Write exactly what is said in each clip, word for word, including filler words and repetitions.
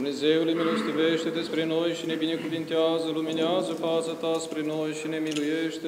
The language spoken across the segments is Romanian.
Dumnezeule, milostivește-te spre noi și ne binecuvintează, luminează fața ta spre noi și ne miluiește.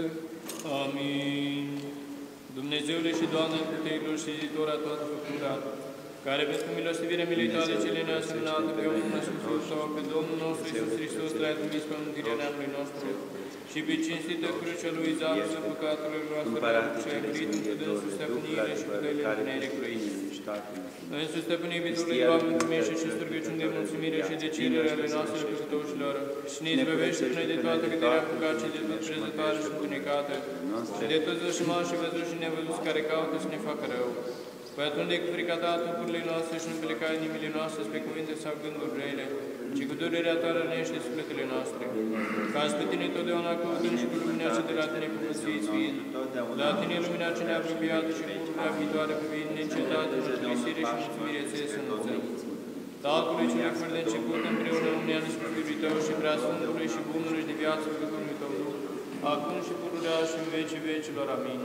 Amin. Dumnezeule și Doamne puterilor și ziditora toată făptura, care pentru milostivirea milei tale cele neasemănate pe omul născut sau pe Domnul nostru Iisus Hristos l-ai trimis pe mântuirea neamului nostru și pe cinstită crucea lui Iisus a păcatelor noastre și ai primit încă dânsul stăpâniile și puterile Întunericului. Însuși stăpâni iubitorului Doamne, primește și strugăciuni de mulțumire și de cerere ale noastre păcătoșilor și ne izbăvește până de toată căderea păcat și de tot prezătoare și întunecată și de toți vășmași și văzuți și nevăzuți care caută să ne facă rău. Păi atunde cu frica ta trupurile noastre și nu pleca inimile noastre spre cuvinte sau gânduri rele, ci cu durerea ta rănește sufletele noastre. Ca spre tine totdeauna căutând și cu lumina ce de la tine povățuiți fiind, la tine lumina ce ne-a apropiat și pururea viitoare privind neîncetate, mărturisire și mulțumire ție să înălțăm. Tatălui cel fără de început, împreună lumea și cu Fiul tău și prea Sfântului și Bunului și de viață cu Duhul tău, acum și pururea și în vecii vecilor. Amin.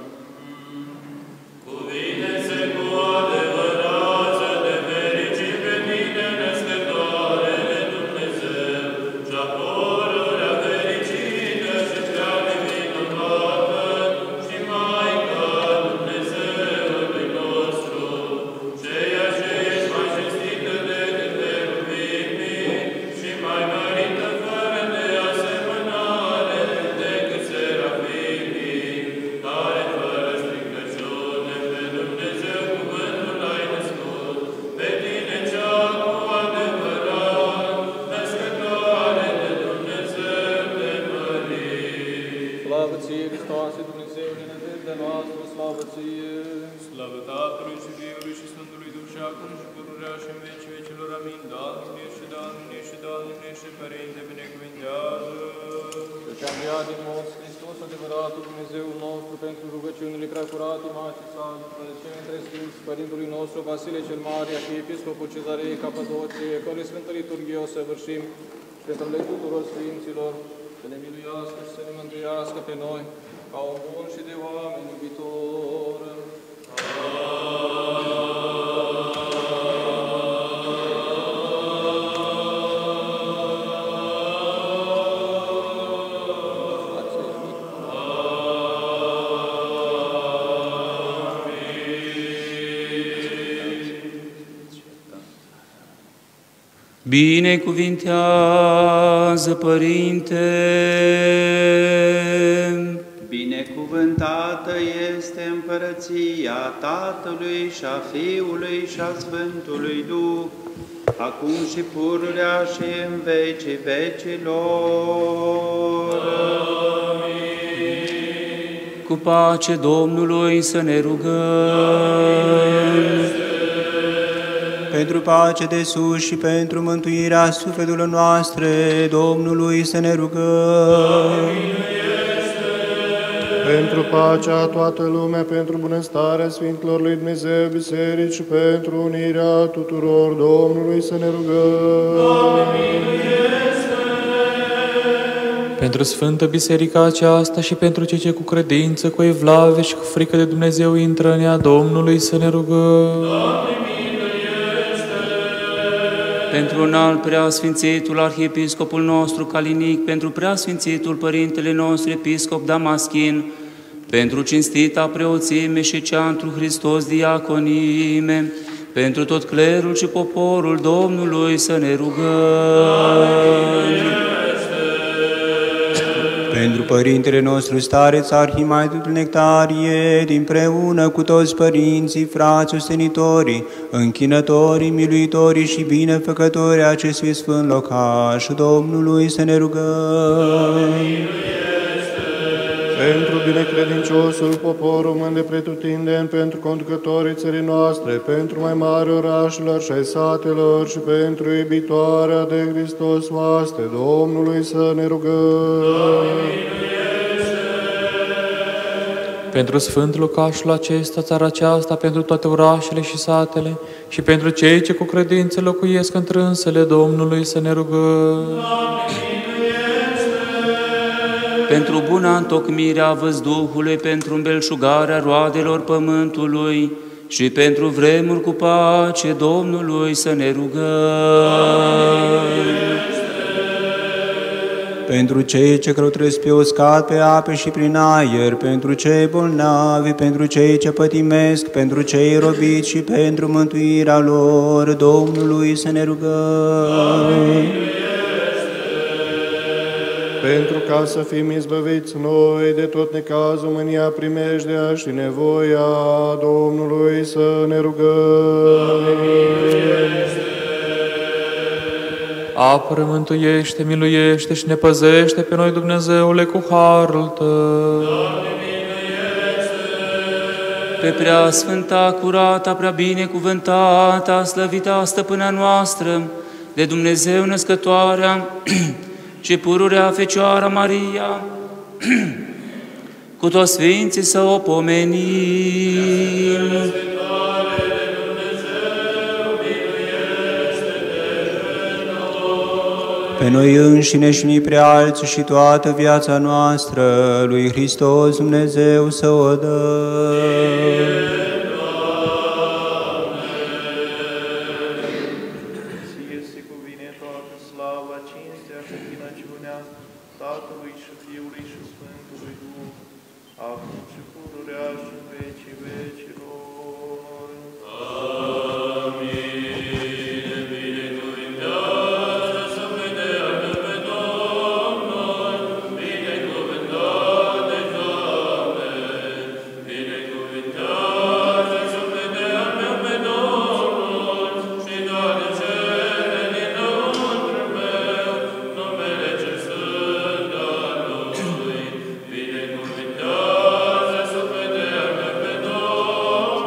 Cuvine-se cu adevărat să te fericim pe tine, născătoare de Dumnezeu, cea pururea fericită și prea nevinovată și Maica Dumnezeului nostru, ceea ce ești mai cinstită decât cheruvimii și mai mărită fără de asemănare decât serafimii, care fără stricăciune pe Dumnezeu cuvântul ai născut, pe tine cea cu adevărat, născătoare de Dumnezeu te mărim. Slavă ție, Hristoase, Dumnezeule, nădejdea noastră, slavă ție! Slavă Tatălui și Fiului și Sfântului Duh și acum și pururea și în vecii vecilor. Amin. Doamne și Doamne și Doamne și Părinte, binecuvintează! Căci am viat din morți Hristos, adevăratul Dumnezeu nostru, pentru rugăciunile preacurate Maicii sale, după ce între Sfinți Părintului nostru Vasile cel Mare, arhiepiscopul Cezarei Capadocie, fără Sfântă Liturghie o săvârșim, și pentru ale tuturor Sfinților, să ne miluiască și să ne mântuiască pe noi, ca un bun și de oameni iubitor. Binecuvintează, Părinte! Binecuvântată este împărăția Tatălui și a Fiului și a Sfântului Duh, acum și pururea și în vecii vecilor. Amin. Cu pace Domnului să ne rugăm. Pentru pace de sus și pentru mântuirea sufletelor noastre, Domnului să ne rugăm. Pentru pacea toată lumea, pentru bunăstarea Sfinților lui Dumnezeu, biserici și pentru unirea tuturor, Domnului să ne rugăm. Pentru Sfântă Biserica aceasta și pentru cei ce cu credință, cu evlavie și cu frică de Dumnezeu intră în ea, Domnului să ne rugăm. Pentru înalt preasfințitul arhiepiscopul nostru Calinic, pentru preasfințitul Părintele nostru Episcop Damaschin, pentru cinstita preoțime și cea întru Hristos diaconime, pentru tot clerul și poporul Domnului să ne rugăm. Pentru Părintele nostru stareț Arhimandritul Nectarie, dinpreună cu toți părinții, frați, ostenitorii, închinătorii, miluitorii și binefăcătorii acestui sfânt locaș, Domnului să ne rugăm. Pentru binecredinciosul popor român de pretutindeni, pentru conducătorii țării noastre, pentru mai mari orașelor și ai satelor și pentru iubitoarea de Hristos oaste, Domnului să ne rugăm. Pentru sfânt locașul acesta, țara aceasta, pentru toate orașele și satele și pentru cei ce cu credință locuiesc întrânsele, Domnului să ne rugăm. Pentru buna întocmire a văzduhului, pentru îmbelșugarea roadelor pământului și pentru vremuri cu pace Domnului să ne rugăm. Pentru cei ce călătoresc pe uscat, pe ape și prin aer, pentru cei bolnavi, pentru cei ce pătimesc, pentru cei robiți și pentru mântuirea lor, Domnului să ne rugăm. Pentru ca să fim izbăviți noi de tot necazul, mânia, primejdea și nevoia Domnului să ne rugăm. Apără, mântuiește, miluiește și ne păzește pe noi, Dumnezeule, cu harul Tău. Pe prea sfânta, curata, prea binecuvântata, slăvita stăpâna noastră, de Dumnezeu născătoarea și pururea Fecioara Maria, cu toți sfinții să o pomenim. Pe noi înșine și ni prea alții și toată viața noastră lui Hristos Dumnezeu să o dăm. Ție se cuvine toată slava, cinstea și închinăciunea Tatălui și Fiului și Sfântului Duh, acum și pururea și în vecii vecilor. Amin. Binecuvântează să vedeam pe Domnul, binecuvântat de Doamne, binecuvântează să vedeam pe Domnul și toate cele dinăuntru meu, numele cel sfânt al Lui, binecuvântează să vedeam pe Domnul.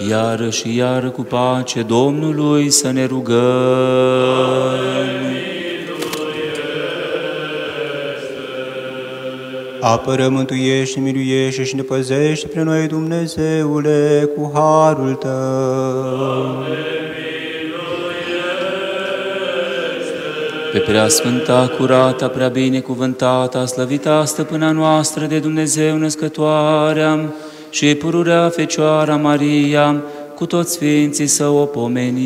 iară și iară cu pace Domnului să ne rugăm. Apără, mântuiește, miluiește și ne păzește pre noi, Dumnezeule, cu harul Tău. Pe preasfânta, curata, prea binecuvântata, slăvita stăpâna noastră de Dumnezeu născătoarea și pururea Fecioara Maria, cu toți sfinții să o pomenim.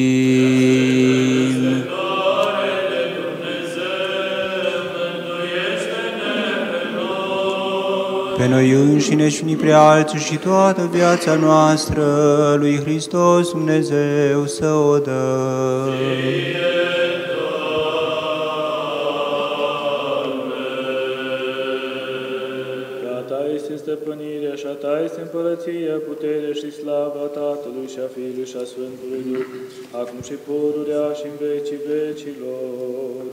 Pe noi înșine și unii prea alții și toată viața noastră lui Hristos Dumnezeu să o dăm. Stăpânirea și a Ta este împărăția, puterea și slava Tatălui și a Fiului și a Sfântului Duh, acum și pururea și în vecii vecilor.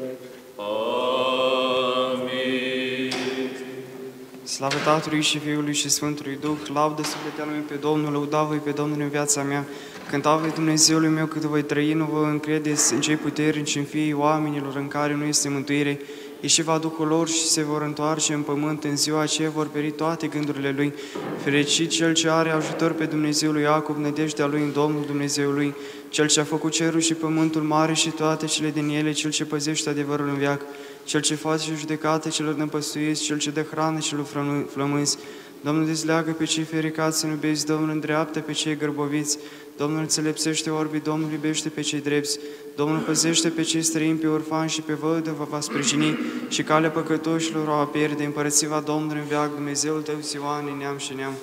Amin. Slavă Tatălui și Fiului și Sfântului Duh, laudă sufletea lui pe Domnul, lăuda-voi pe Domnul în viața mea. Cânta-voi Dumnezeului meu cât voi trăi, nu vă încredeți în cei puternici, în fiii oamenilor în care nu este mântuire. Ieși va Duhul lor și se vor întoarce în pământ, în ziua aceea vor peri toate gândurile lui. Fericit cel ce are ajutor pe Dumnezeul lui Iacob, nădejdea lui în Domnul Dumnezeului, cel ce a făcut cerul și pământul mare și toate cele din ele, cel ce păzește adevărul în veac, cel ce face judecată celor năpăstuiți, cel ce dă hrană celor flămânzi. Domnul dezleagă pe cei fericați să iubești, Domnul îndreaptă pe cei gârboviți, Domnul înțelepsește orbii, Domnul iubește pe cei drepți, Domnul păzește pe cei străini, pe orfani și pe văduvă va sprijini și calea păcătoșilor o va pierde. Împărățiva Domnului în veac, Dumnezeul tău, Sioane, neam și neam.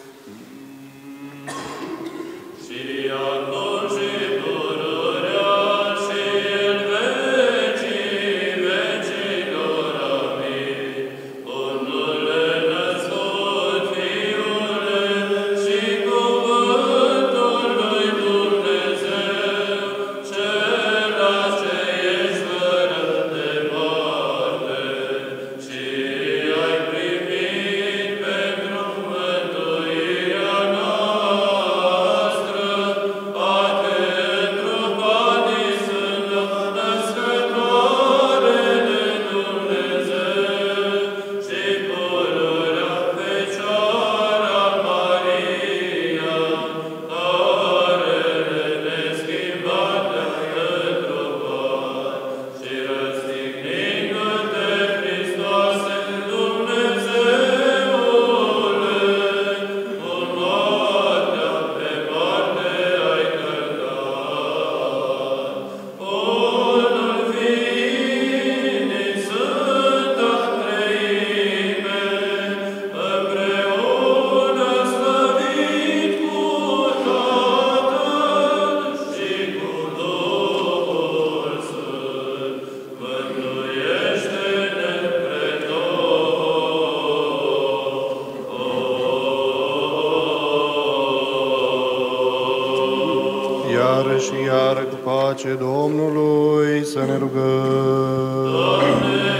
Iară și iară cu pace Domnului să ne rugăm. Doamne,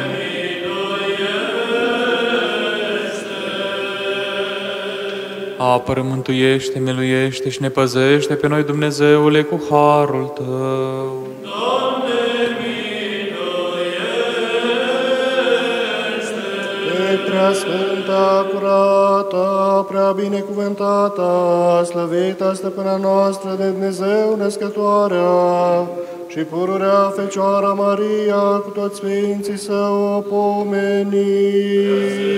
Apără, mântuiește, miluiește și ne păzește pe noi, Dumnezeule, cu harul Tău. Doamne, miluiește! Pe preasfânta, curata, prea binecuvântata, slăvita stăpâna noastră de Dumnezeu născătoarea și pururea Fecioara Maria, cu toți sfinții să o pomenim.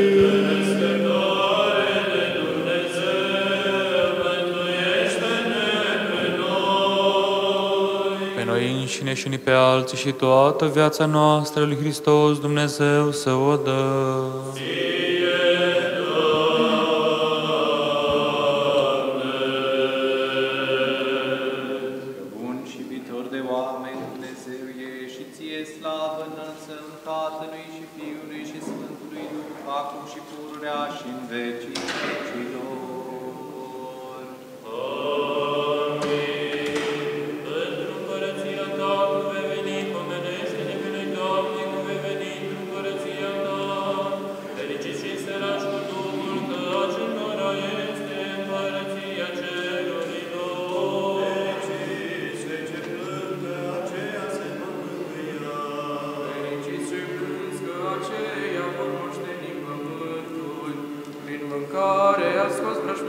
Înșine și unii pe alții și toată viața noastră lui Hristos Dumnezeu să o dă. Bun și iubitor de oameni, Dumnezeu e și ție slavă înălțăm Tatălui și Fiului și Sfântului Duh, acum și pururea și în vecii vecilor. Amin.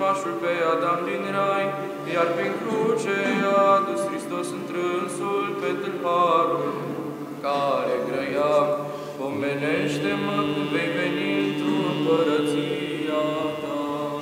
rămașul pe Adam din rai, iar prin cruce a adus Hristos întrânsul pe tâlharul care grăia. Pomenește-mă când vei veni într-o împărăția ta.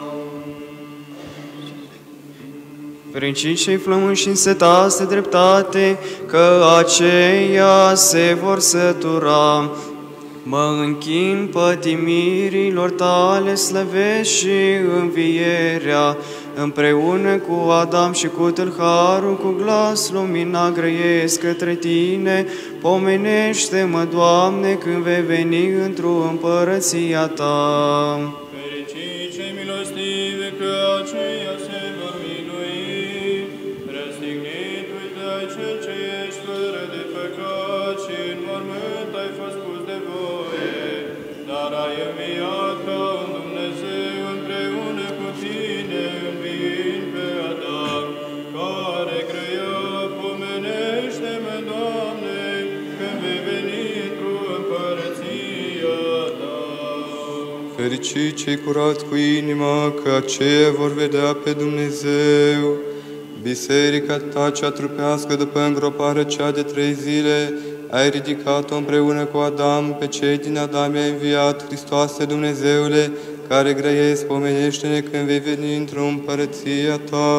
Fericiți cei flămânzi și însetați de dreptate, că aceia se vor sătura. Mă închin pătimirilor tale, slăvesc și învierea, împreună cu Adam și cu tâlharul, cu glas lumina grăiesc către tine. Pomenește-mă, Doamne, când vei veni într-o împărăția ta. Fericiți cei milostivi, că aceia se vor minui. Răstignit, uite-ai cel ce ești fără de păcat și în mormânt ai fost pus de voie, dar ai înviat ca un Dumnezeu împreună cu tine, înviind pe Adam, care grăia. Pomenește-mă, Doamne, când vei veni într-o împărăția ta. Fericiți cei curați cu inima, că aceia vor vedea pe Dumnezeu. Biserica ta cea trupească, după îngroparea cea de trei zile, ai ridicat-o împreună cu Adam, pe cei din Adam i-ai înviat, Hristoase Dumnezeule, care grăiesc, pomenește-ne când vei veni într-o împărăția ta.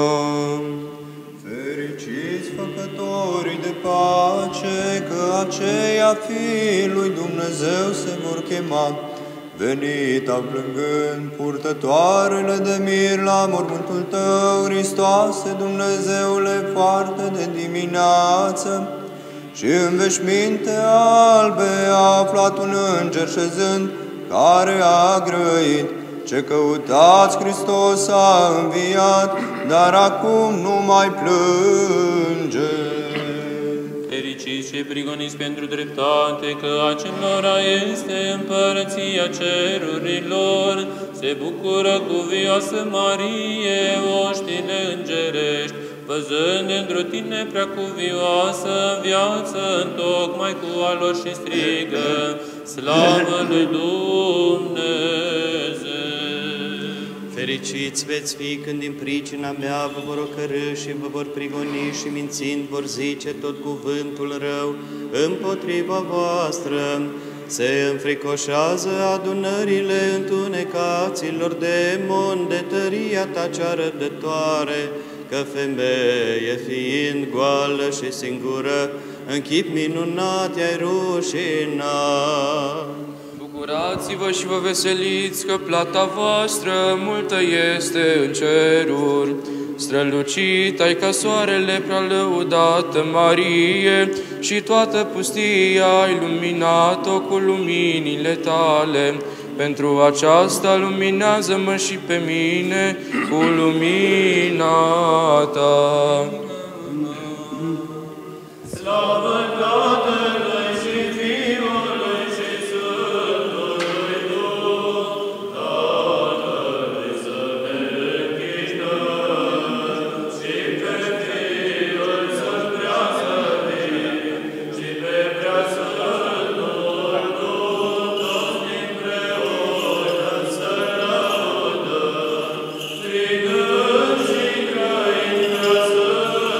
Fericiți făcătorii de pace, că aceia fiii lui Dumnezeu se vor chema. Venita plângând, purtătoarele de mir la mormântul tău, Hristoase Dumnezeule, foarte de dimineață, și în veșminte albe a aflat un înger șezând, care a grăit. Ce căutați, Hristos a înviat, dar acum nu mai plânge. Fericiți cei prigoniți pentru dreptate, că acelora este împărăția cerurilor. Se bucură cuvioasă Marie, oștile îngerești, văzând într-o tine prea cuvioasă viață, întocmai cu a lor și strigă, slavă lui Dumnezeu! Fericiți veți fi când din pricina mea vă vor ocărî și vă vor prigoni și mințind vor zice tot cuvântul rău împotriva voastră. Se înfricoșează adunările întunecaților demoni de tăria ta cea răbdătoare, că femeie fiind goală și singură, în chip minunat i-ai rușinat. Bucurați-vă și vă veseliți, că plata voastră multă este în ceruri. Strălucit ai ca soarele prea lăudată Marie, și toată pustia ai luminat-o cu luminile tale. Pentru aceasta luminează-mă și pe mine cu lumina ta. Slavă Tatălui și Fiului și Sfântului Duh, Tatălui să ne închinăm și pe Fiul să-L preasăvim și pe Preasfântul Duh, toți împreună să lăudăm, strigând și grăind prea sfânt.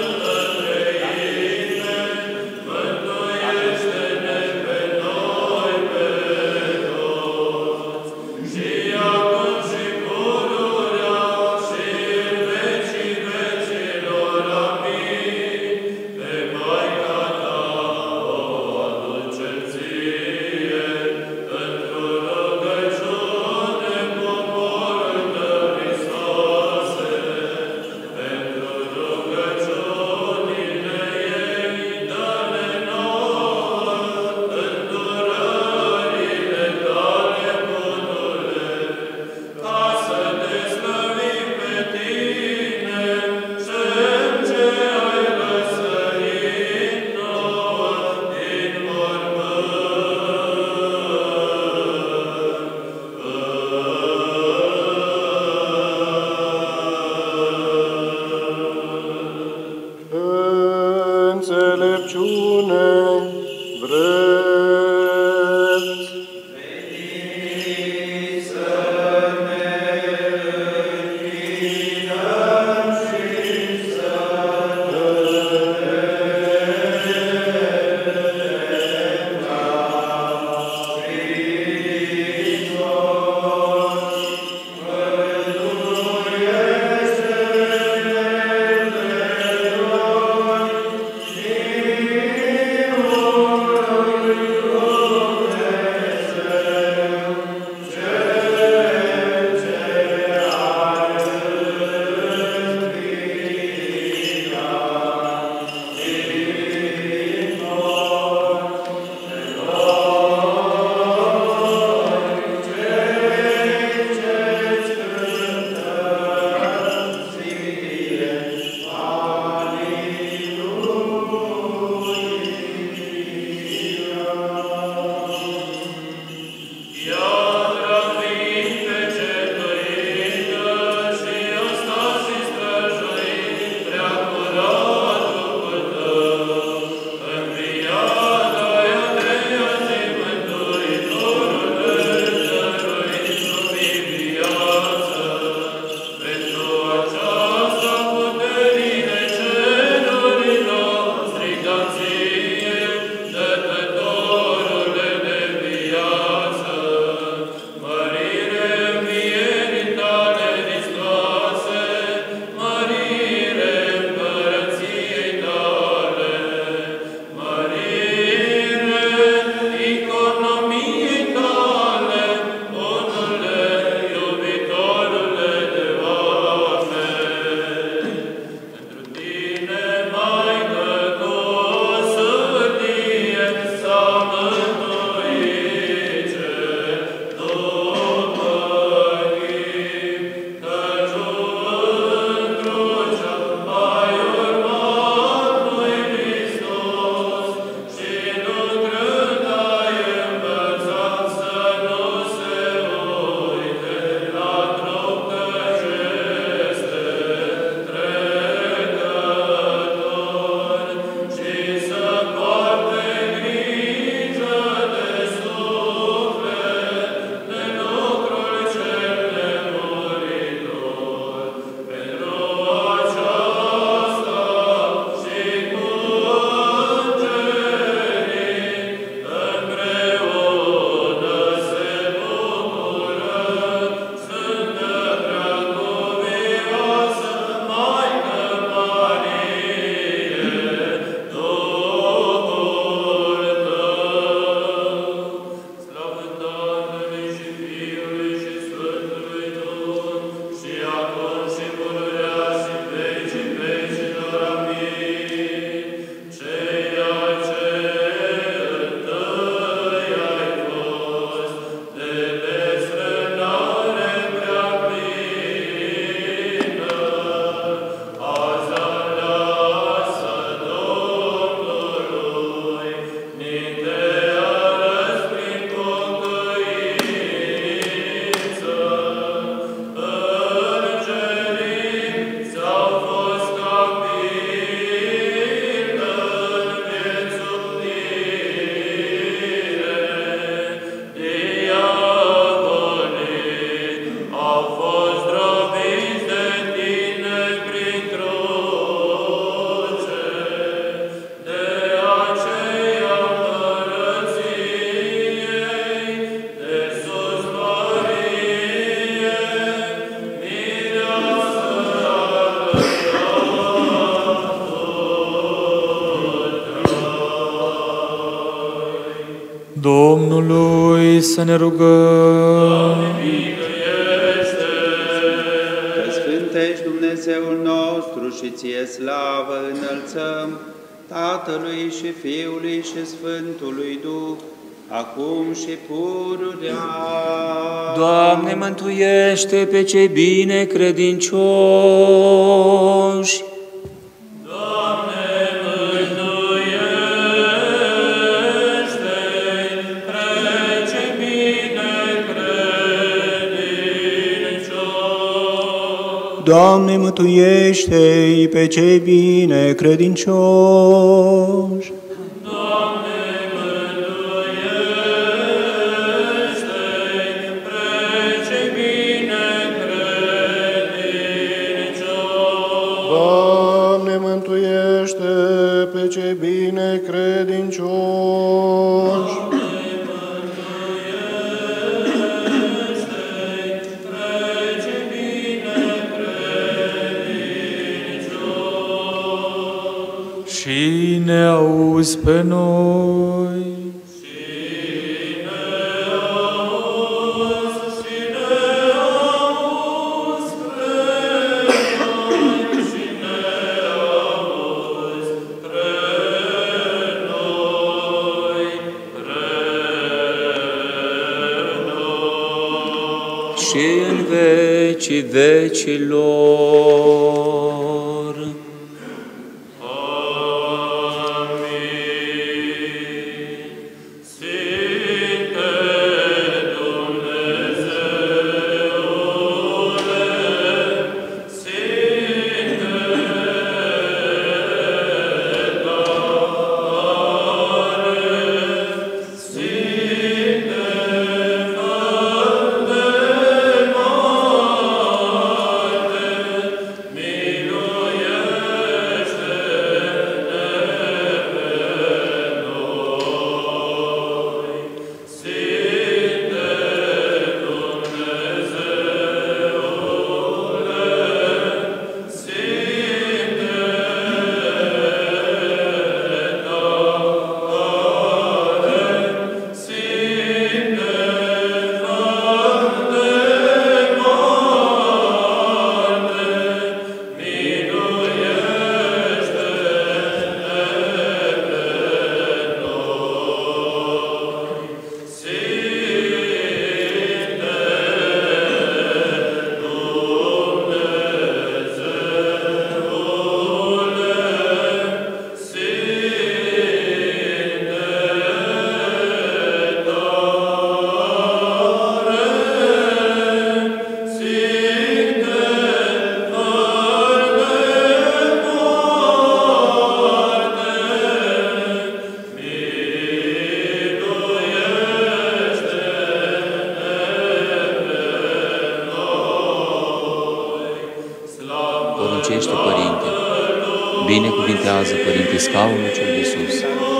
Lui să ne rugăm. Că sfântești Dumnezeul nostru și ție slavă înălțăm, Tatălui și Fiului și Sfântului Duh, acum și pururea. Doamne, mântuiește pe cei bine credincioși. Doamne, mântuiește pe cei bine credincioși. Doamne, mântuiește pe cei bine credincioși. Doamne, mântuiește pe cei bine credincioși. Și ne auzi pe noi. Și în vecii vecilor. Poruncește, Părinte, binecuvintează, Părinte, scaunul cel de sus.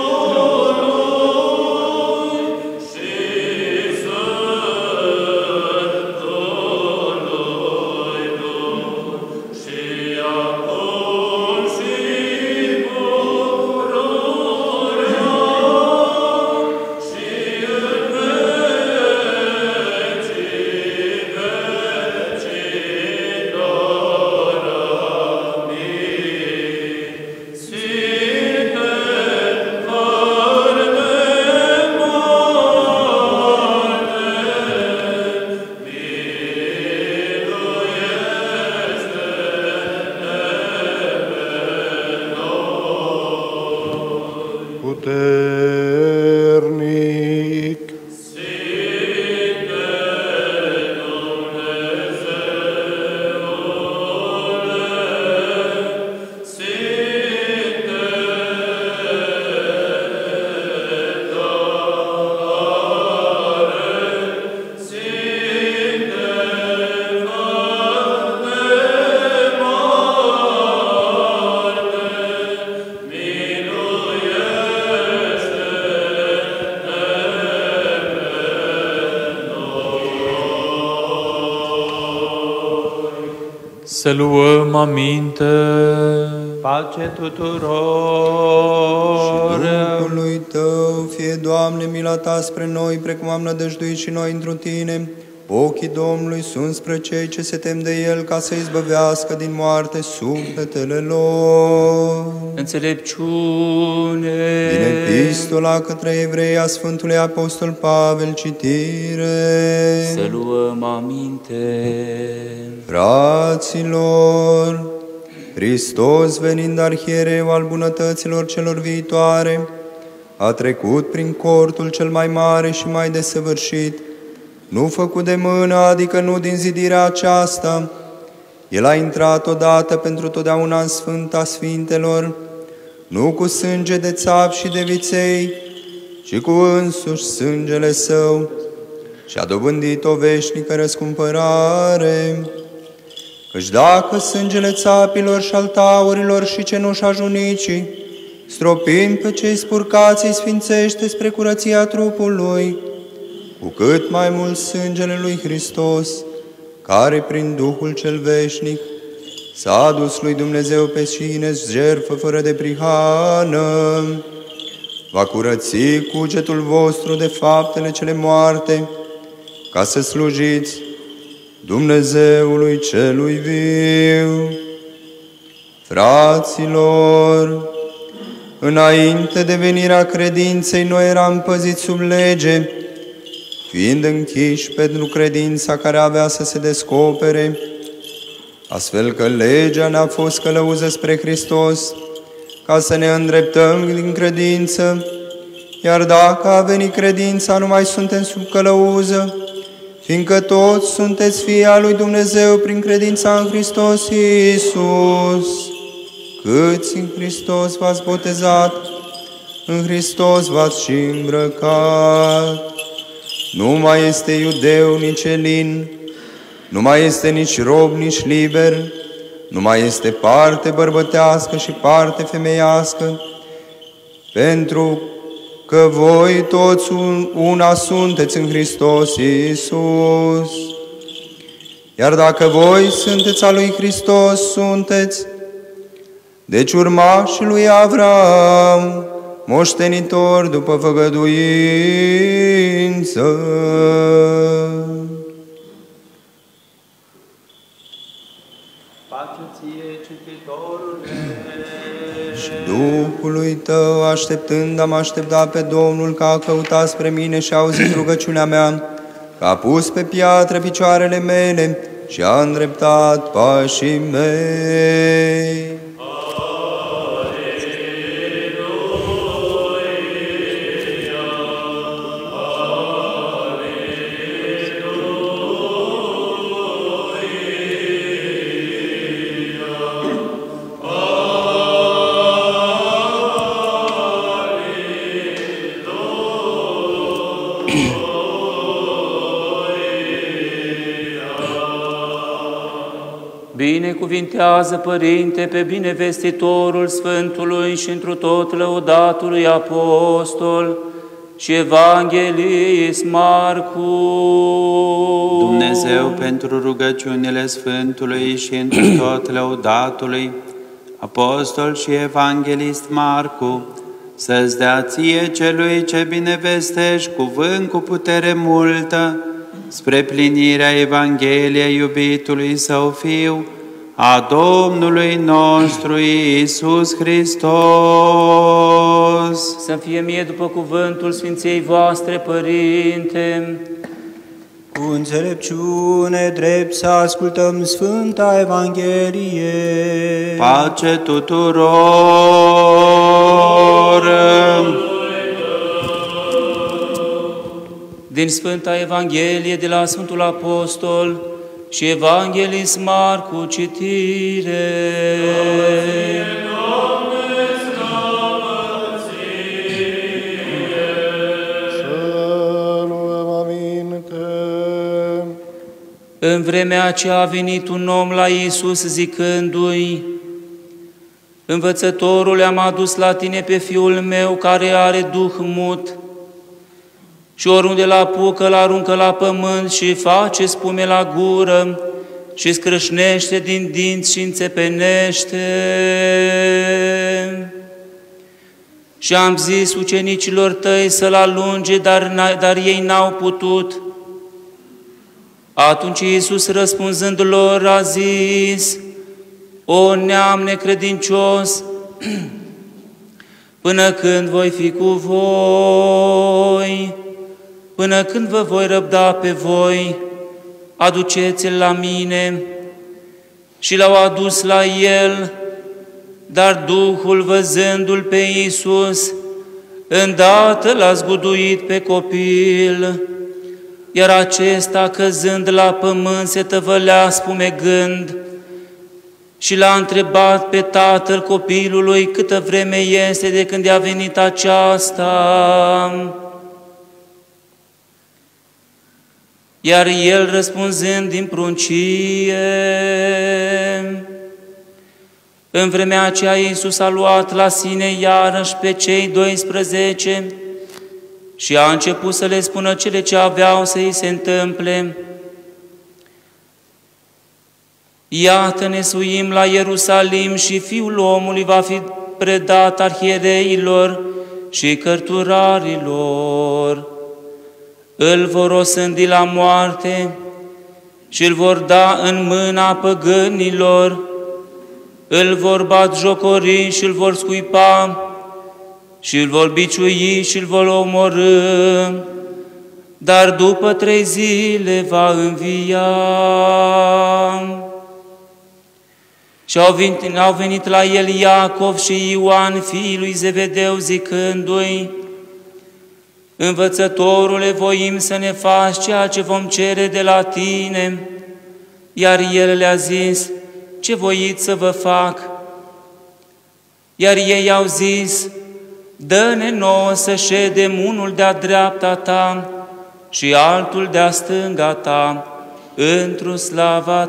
Puternic. Să luăm aminte. Pace tuturor! Și Duhului Tău, fie, Doamne, mila Ta spre noi, precum am nădăjduit și noi într-un Tine. Ochii Domnului sunt spre cei ce se tem de El, ca să izbăvească din moarte sufletele lor. Înțelepciune! Din Epistola către Evrei a Sfântului Apostol Pavel, citire. Să luăm aminte. Fraților, Hristos, venind arhiereu al bunătăților celor viitoare, a trecut prin cortul cel mai mare și mai desăvârșit, nu făcut de mână, adică nu din zidirea aceasta. El a intrat odată pentru totdeauna în Sfânta Sfintelor, nu cu sânge de țap și de viței, ci cu însuși sângele Său, și a dobândit o veșnică răscumpărare. Căci dacă sângele țapilor și al taurilor și cenușa junicii, stropind pe cei spurcați, îi sfințește spre curăția trupului, cu cât mai mult sângele lui Hristos, care prin Duhul cel veșnic s-a adus lui Dumnezeu pe sine jertfă fără de prihană, va curăți cugetul vostru de faptele cele moarte, ca să slujiți Dumnezeului celui viu. Fraților, înainte de venirea credinței, noi eram păziți sub lege, fiind închiși pentru credința care avea să se descopere, astfel că legea ne-a fost călăuză spre Hristos, ca să ne îndreptăm din credință, iar dacă a venit credința, nu mai suntem sub călăuză, fiindcă toți sunteți fii al lui Dumnezeu prin credința în Hristos Iisus. Câți în Hristos v-ați botezat, în Hristos v-ați și îmbrăcat. Nu mai este iudeu, nici elin, nu mai este nici rob, nici liber, nu mai este parte bărbătească și parte femeiască, pentru că voi toți una sunteți în Hristos Iisus. Iar dacă voi sunteți al lui Hristos, sunteți, deci urmașii lui Avram, moștenitor după făgăduință. Pace ție, cititorule! Și Duhului Tău, așteptând, am așteptat pe Domnul, că a căutat spre mine și a auzit rugăciunea mea, că a pus pe piatră picioarele mele și a îndreptat pașii mei. Binecuvintează, Părinte, pe binevestitorul Sfântului și întru tot lăudatului Apostol și Evanghelist Marcu. Dumnezeu, pentru rugăciunile Sfântului și întru tot lăudatului Apostol și Evanghelist Marcu, să-ți dea ție celui ce binevestești cuvânt cu putere multă, spre plinirea Evangheliei iubitului Său Fiu, a Domnului nostru Iisus Hristos. Să fie mie după cuvântul Sfinței voastre, Părinte, cu înțelepciune drept să ascultăm Sfânta Evanghelie. Pace tuturor! Din Sfânta Evanghelie de la Sfântul Apostol și Evanghelist Marcu, citire. Să luăm aminte. În vremea aceea a venit un om la Iisus zicându-i: Învățătorule, am adus la tine pe fiul meu care are duh mut, și oriunde l-apucă, l-aruncă la pământ și face spume la gură, și scrâșnește din dinți și înțepenește. Și am zis ucenicilor tăi să-l alunge, dar, dar ei n-au putut. Atunci Iisus răspunzând lor a zis: O neam necredincios, până când voi fi cu voi, până când vă voi răbda pe voi, aduceți-l la mine. Și l-au adus la el, dar Duhul, văzându-l pe Iisus, îndată l-a zguduit pe copil, iar acesta, căzând la pământ, se tăvălea spumegând și l-a întrebat pe tatăl copilului câtă vreme este de când i-a venit aceasta. Iar el, răspunzând din pruncie, în vremea aceea Iisus a luat la sine iarăși pe cei doisprezece și a început să le spună cele ce aveau să îi se întâmple. Iată, ne suim la Ierusalim și Fiul omului va fi predat arhiereilor și cărturarilor. Îl vor osândi la moarte și îl vor da în mâna păgânilor, îl vor batjocori și îl vor scuipa și îl vor biciui și îl vor omorâ, dar după trei zile va învia. Și au venit, au venit la el Iacov și Ioan, fiii lui Zevedeu, zicându-i: Învățătorule, voim să ne faci ceea ce vom cere de la tine. Iar el le-a zis: Ce voiți să vă fac? Iar ei au zis: Dă-ne nouă să ședem unul de-a dreapta ta și altul de-a stânga ta, într-o slava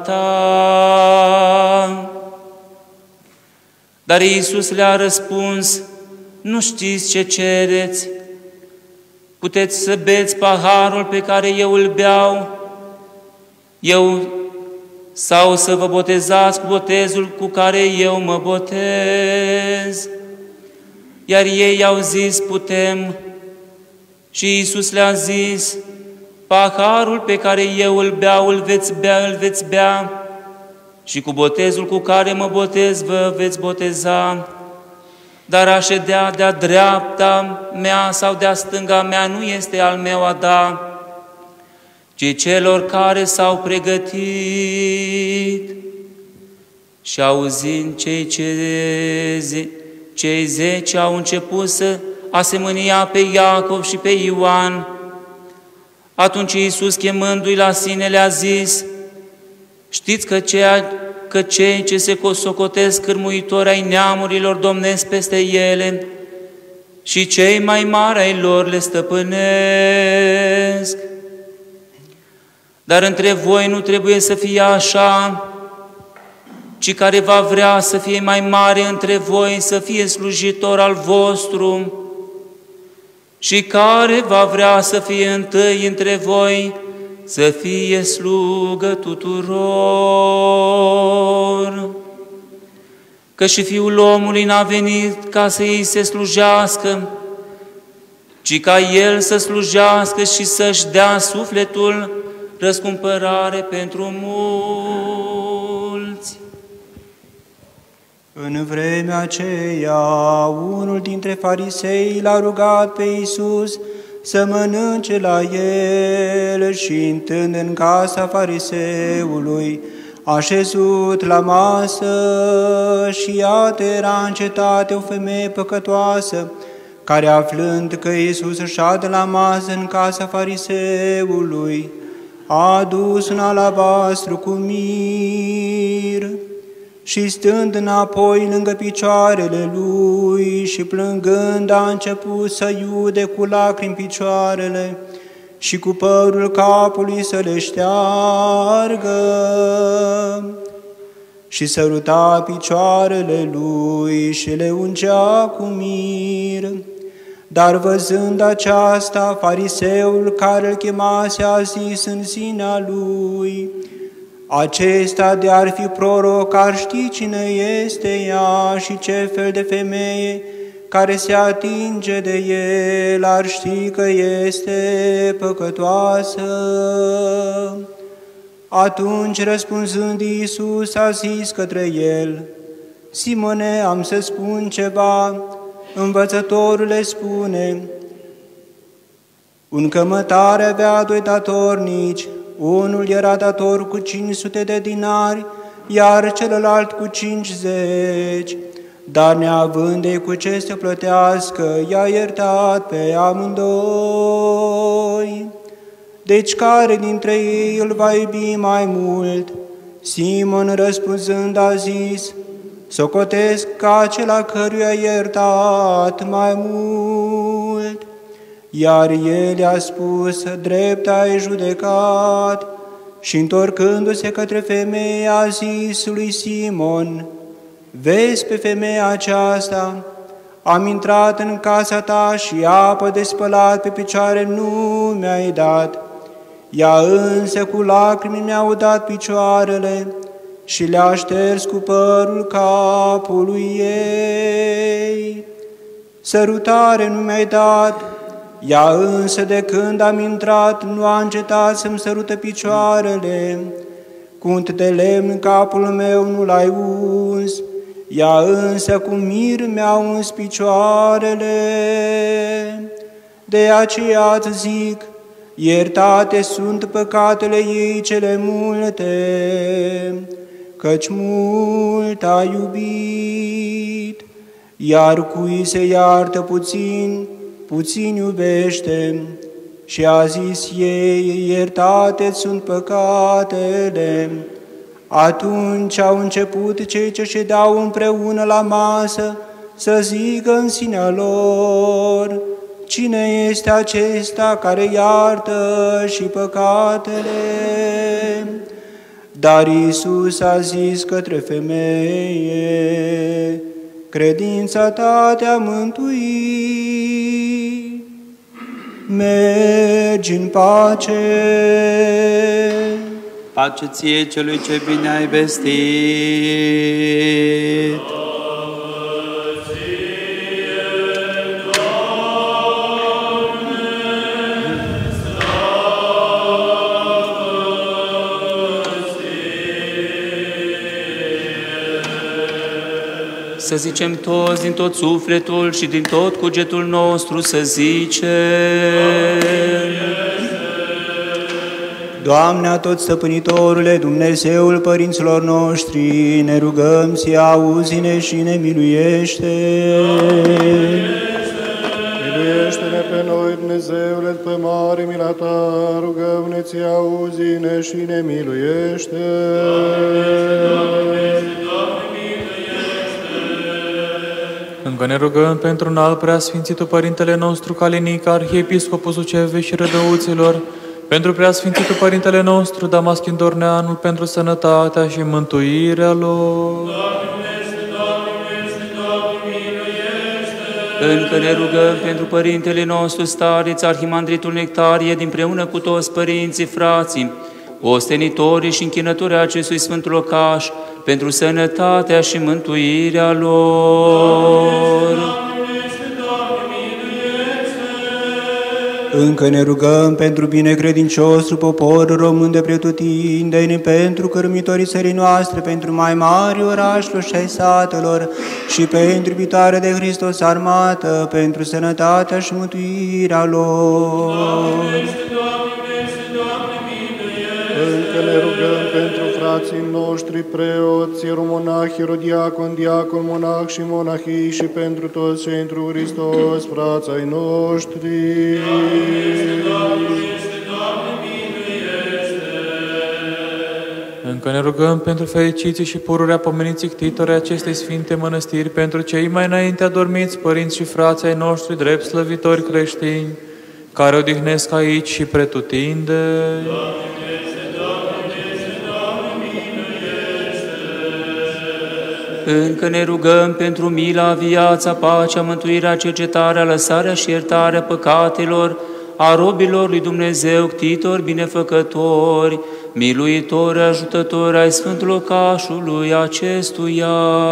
ta. Dar Iisus le-a răspuns: Nu știți ce cereți? Puteți să beți paharul pe care eu îl beau, eu, sau să vă botezați cu botezul cu care eu mă botez? Iar ei au zis: Putem. Și Iisus le-a zis: Paharul pe care eu îl beau, îl veți bea, îl veți bea, și cu botezul cu care mă botez vă veți boteza. Dar a ședea de-a dreapta mea sau de-a stânga mea nu este al meu a da, ci celor care s-au pregătit. Și auzind cei, ce, cei zece au început să asemănia pe Iacov și pe Ioan. Atunci Iisus, chemându-i la sine, le-a zis: Știți că, ceea, că cei ce se socotesc cârmuitori ai neamurilor domnesc peste ele și cei mai mari ai lor le stăpânesc. Dar între voi nu trebuie să fie așa, ci care va vrea să fie mai mare între voi, să fie slujitor al vostru, și care va vrea să fie întâi între voi, să fie slugă tuturor. Că și Fiul omului n-a venit ca să îi se slujească, ci ca El să slujească și să-și dea sufletul răscumpărare pentru mulți. În vremea aceea, unul dintre farisei l-a rugat pe Iisus să mănânce la el și, intând în casa fariseului, a șezut la masă și iată era în cetate o femeie păcătoasă, care, aflând că Iisus șade la masă în casa fariseului, a adus un alabastru cu mir și, stând înapoi lângă picioarele lui și plângând, a început să iude cu lacrimi picioarele și cu părul capului să le șteargă și săruta picioarele lui și le ungea cu mir. Dar văzând aceasta, fariseul care îl chemase a zis în sinea lui: Acesta de-ar fi proroc, ar ști cine este ea și ce fel de femeie care se atinge de el, ar ști că este păcătoasă. Atunci, răspunzând Iisus, a zis către el: Simone, am să spun ceva. Învățătorule, spune: un cămătar avea doi datornici, unul era dator cu cinci sute de dinari, iar celălalt cu cincizeci. Dar neavând-ei cu ce să plătească, i-a iertat pe amândoi. Deci care dintre ei îl va iubi mai mult? Simon, răspunzând, a zis: socotesc ca acela căruia i-a iertat mai mult. Iar el i-a spus: drept ai judecat. Și întorcându-se către femeie, a zis lui Simon: vezi pe femeia aceasta? Am intrat în casa ta și apă de spălat pe picioare nu mi-ai dat. Ea însă cu lacrimi mi-au dat picioarele și le-a șters cu părul capului ei. Sărutare nu mi-ai dat, ea însă de când am intrat nu a încetat să-mi sărută picioarele. Cu unt de lemn capul meu nu l-ai uns, ea însă cu mir mi-a uns picioarele. De aceea îți zic, iertate sunt păcatele ei cele multe, căci mult a iubit. Iar cui se iartă puțin, puțin iubește. Și a zis ei: iertate sunt păcatele. Atunci au început cei ce ședeau împreună la masă să zică în sinea lor: cine este acesta care iartă și păcatele? Dar Iisus a zis către femeie: credința ta te-a mântuit, mergi în pace. Pace ție celui ce bine ai vestit. Să zicem toți din tot sufletul și din tot cugetul nostru, să zicem: Doamne, atot stăpânitorule, Dumnezeul părinților noștri, ne rugăm, să auzi-ne și ne miluiește. Miluiește-ne pe noi, Dumnezeule, pe mare mila ta, rugăm-ne, ți auzi-ne și ne miluiește. Încă ne rugăm pentru un alt preasfințitul Părintele nostru Calinic, Arhiepiscopul Sucevei și Rădăuților, pentru preasfințitul Părintele nostru Damaschin Dorneanul, pentru sănătatea și mântuirea lor. Încă ne rugăm pentru Părintele nostru Stareț, Arhimandritul Nectarie, dinpreună cu toți părinții, frații, ostenitorii și închinătorii acestui sfânt locaș, pentru sănătatea și mântuirea lor. Încă ne rugăm pentru binecredinciosul popor român de pretutindeni, pentru cărmitorii țării noastre, pentru mai mari orașelor și ai satelor, și pentru iubitoarea de Hristos armată, pentru sănătatea și mântuirea lor. Încă ne rugăm pentru frații noștri preoți, ieromonahi, ierodiacon, diacon, monah și monahii, și pentru toți cei întru Hristos, frații ai noștri. Încă ne rugăm pentru fericiții și pururea pomeniții ctitorii acestei sfinte mănăstiri, pentru cei mai înainte adormiți părinți și frații ai noștri, drept slăvitori creștini, care odihnesc aici și pretutindeni. Încă ne rugăm pentru mila, viața, pacea, mântuirea, cercetarea, lăsarea și iertarea păcatelor a robilor lui Dumnezeu, ctitori, binefăcători, miluitor, ajutător ai sfântul locașului acestuia.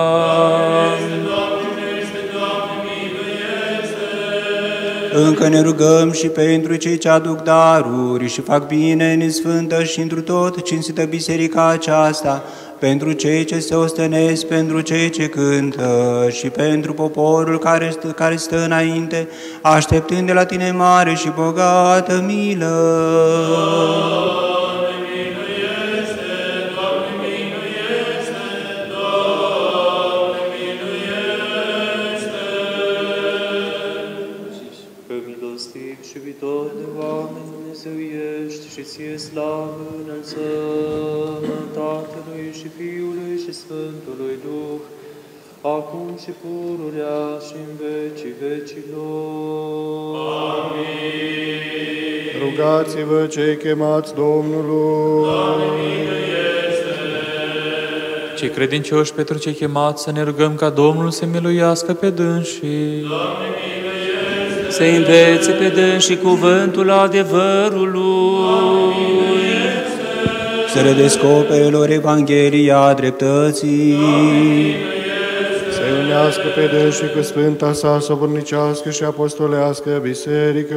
Încă ne rugăm și pentru cei ce aduc daruri și fac bine în sfântă și întru tot cinstită biserica aceasta, pentru cei ce se ostenesc, pentru cei ce cântă și pentru poporul care stă, care stă înainte, așteptând de la tine mare și bogată milă. Și ție slavă înălțăm Tatălui și Fiului și Sfântului Duh, acum și pururea și în vecii vecilor. Amin. Rugați-vă cei chemați Domnului. Cei credincioși, pentru cei chemați, să ne rugăm ca Domnul să miluiască pe dânsii. Să învețe pe dânsii cuvântul adevărului. Să le descopere lor Evanghelia dreptății. Să unească pe dânsii cu sfânta sa sobornicească și apostolească biserică.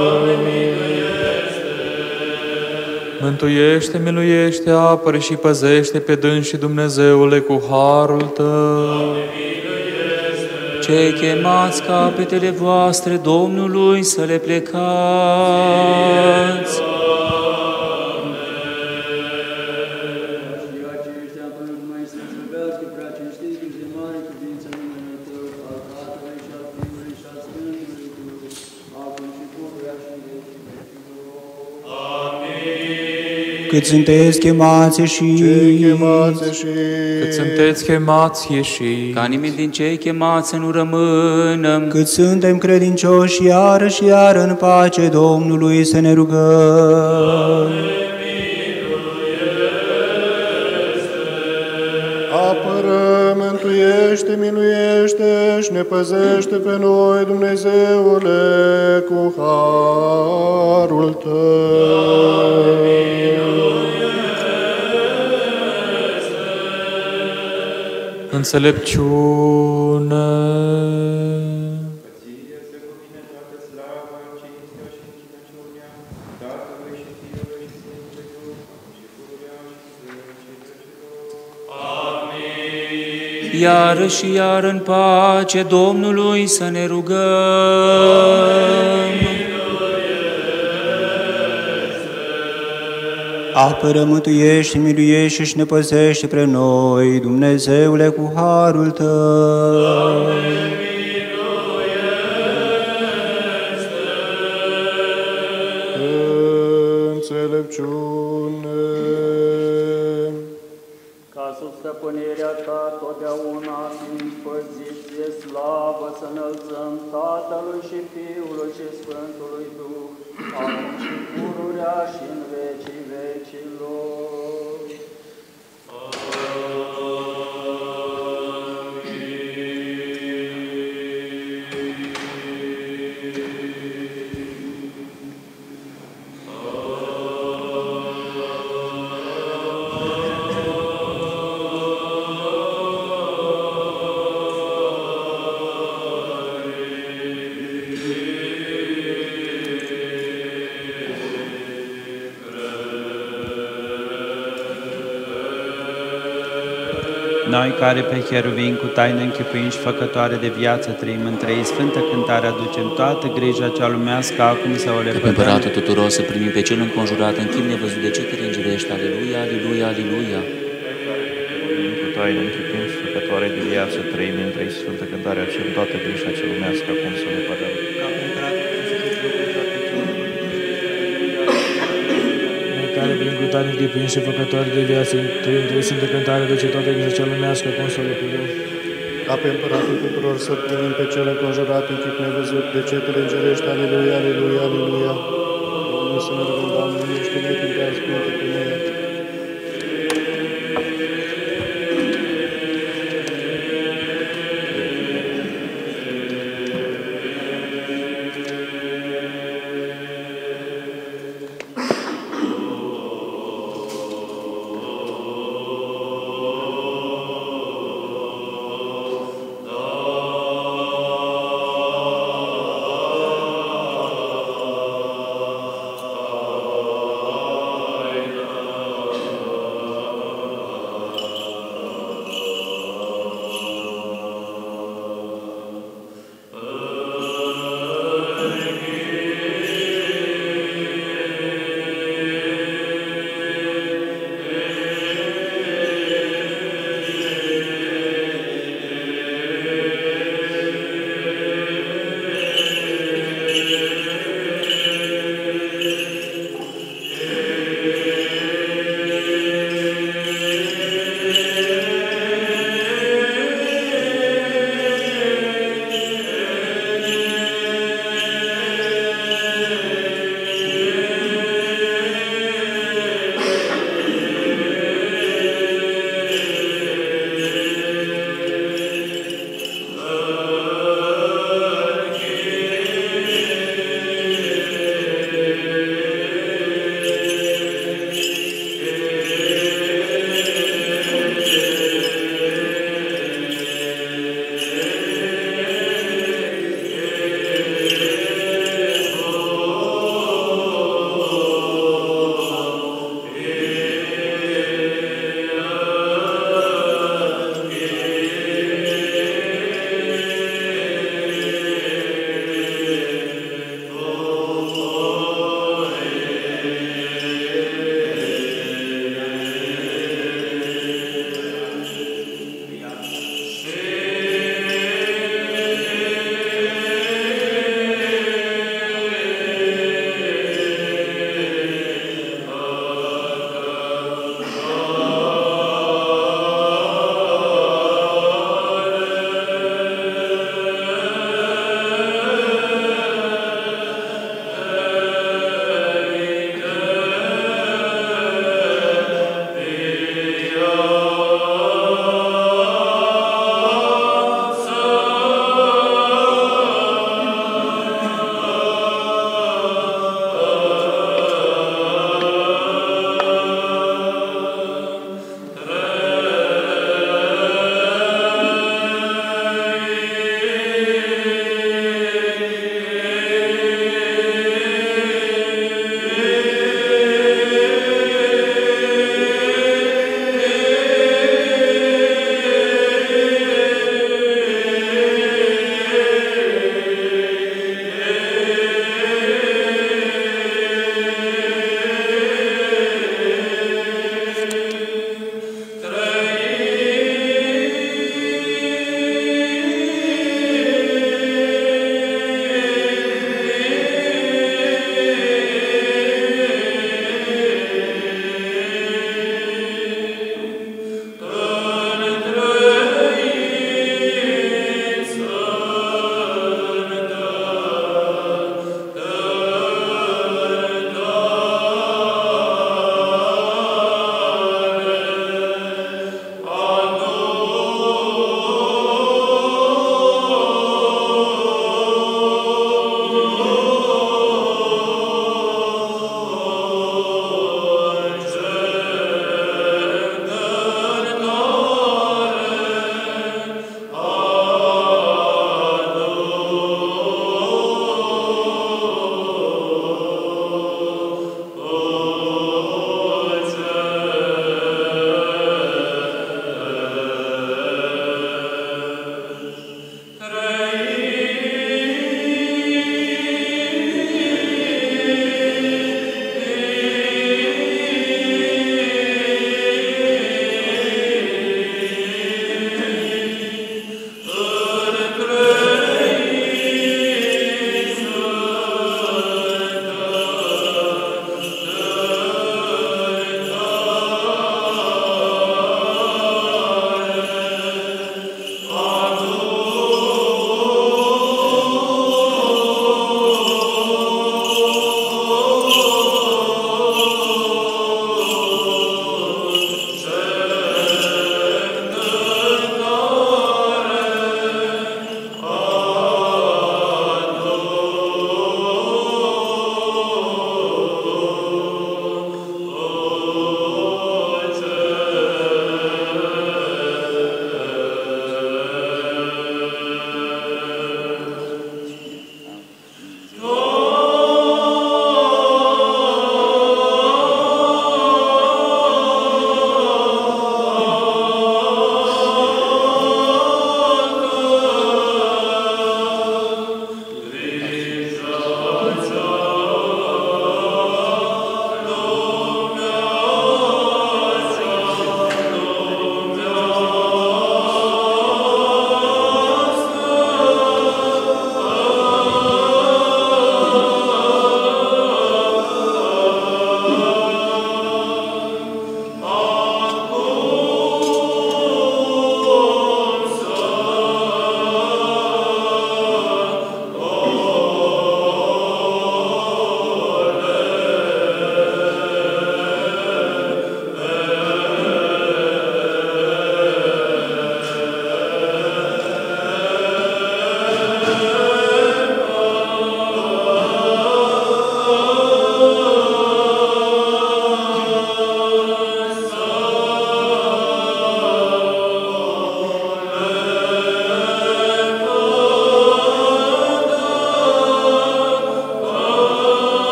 Mântuiește, miluiește, apără și păzește pe dânsii, Dumnezeule, cu harul Tău. Cei chemați capetele voastre Domnului să le plecați. Cât sunteți chemați și Cât sunteți chemați ieși, ca nimeni din cei chemați să nu rămână. Cât suntem credincioși iară și iară în pace Domnului să ne rugăm. Apără, mântuiește, miluiește și ne păzește pe noi, Dumnezeule, cu harul Tău. Înțelepciune. Iară și iară în pace Domnului să ne rugăm. Apără, mântuiește, miluiește și ne păzește pre noi, Dumnezeule, cu harul Tău. Înțelepciune. Ca sub stăpânirea Ta totdeauna fiind păziți, ție slavă să înălțăm Tatălui și Fiului și Sfântului Duh, acum și pururea și în vecii vecilor. Noi care pe cheruvin cu taină închipuim și făcătoare de viață trăim în trei sfântă cântare, aducem toată grija cea lumească acum să o lepădăm. Pe împăratul tuturor să primim pe cel înconjurat în chip nevăzut de cetări îngerești. Aleluia, aleluia, aleluia. Cu taină închipuim și făcătoare de viață trăim în trei sfântă cântare, aducem toată grija cea lumească acum să o lepădăm. Care prin cutare închipuim și făcătoare de viață, trăim trei sfântă cântare, duce toată grija cea lumească, acum să o lepădăm. Ca pe împăratul tuturor să primim pe cel înconjurat în chip nevăzut de cetele îngerești. Aleluia, aleluia, aleluia. Domnul să ne rugăm, Doamne, nu știu de când te-ai spune pe noi.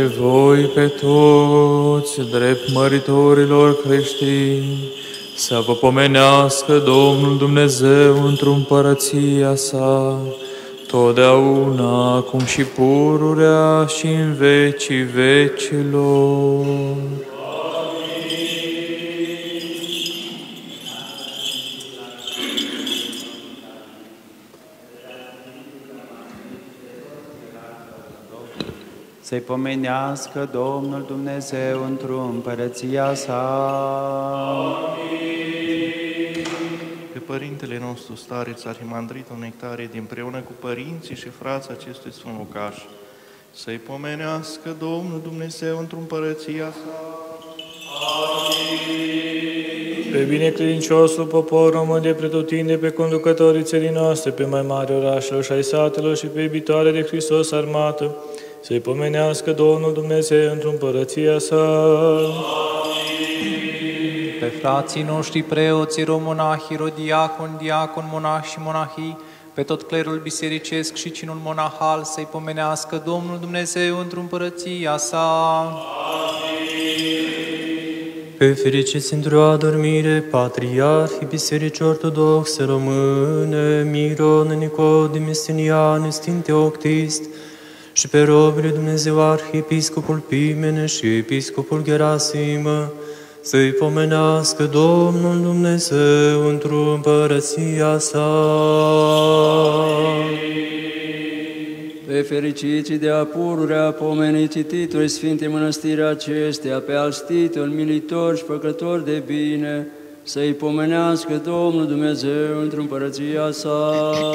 voi pe toți, drept măritorilor creștini, să vă pomenească Domnul Dumnezeu într-o împărăția sa, totdeauna, acum și pururea și în vecii vecilor. Să-i pomenească Domnul Dumnezeu într-o împărăția sa. Pe Părintele nostru, stareț Arhimandritul Nectarie, dinpreună cu părinții și frații acestui Sfânt Locaș, să-i pomenească Domnul Dumnezeu într-o împărăția sa. Pe binecredinciosul popor român de pretutinde, pe conducătorii țării noastre, pe mai mari orașelor și ai satelor și pe iubitoare de Hristos armată, să-i pomenească Domnul Dumnezeu într-o împărăția sa. Pe frații noștri preoții, romonahii, rodiaconi, diaconi, monahi și monahii, pe tot clerul bisericesc și cinul monahal, să-i pomenească Domnul Dumnezeu într-o împărăția sa. Pe fericiți într-o adormire, patriarhii Bisericii Ortodoxe Române, Miron, Nicodim, Estinian, Stin Teoctist, și pe robii lui Dumnezeu Arhiepiscopul Pimene și Episcopul Gerasim, să-i pomenească Domnul Dumnezeu într-o împărăția sa. Pe fericiții de apururea pomeniți titului Sfinte Mănăstiri acestea, pe alți tituli, militori și făcători de bine, să-i pomenească Domnul Dumnezeu într-o împărăția sa.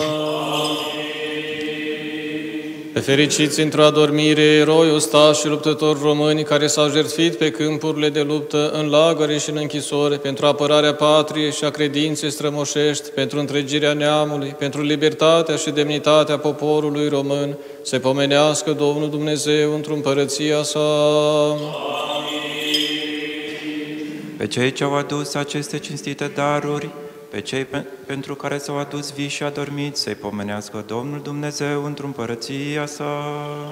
Pe fericiți într-o adormire, eroi, ostași și luptători români care s-au jertfit pe câmpurile de luptă, în lagăre și în închisori, pentru apărarea patriei și a credinței strămoșești, pentru întregirea neamului, pentru libertatea și demnitatea poporului român, să-i pomenească Domnul Dumnezeu într-o împărăția sa. Pe cei ce au adus aceste cinstite daruri, pe cei pe, pentru care s-au adus vii și adormiți, să-i pomenească Domnul Dumnezeu într-o împărăția sa.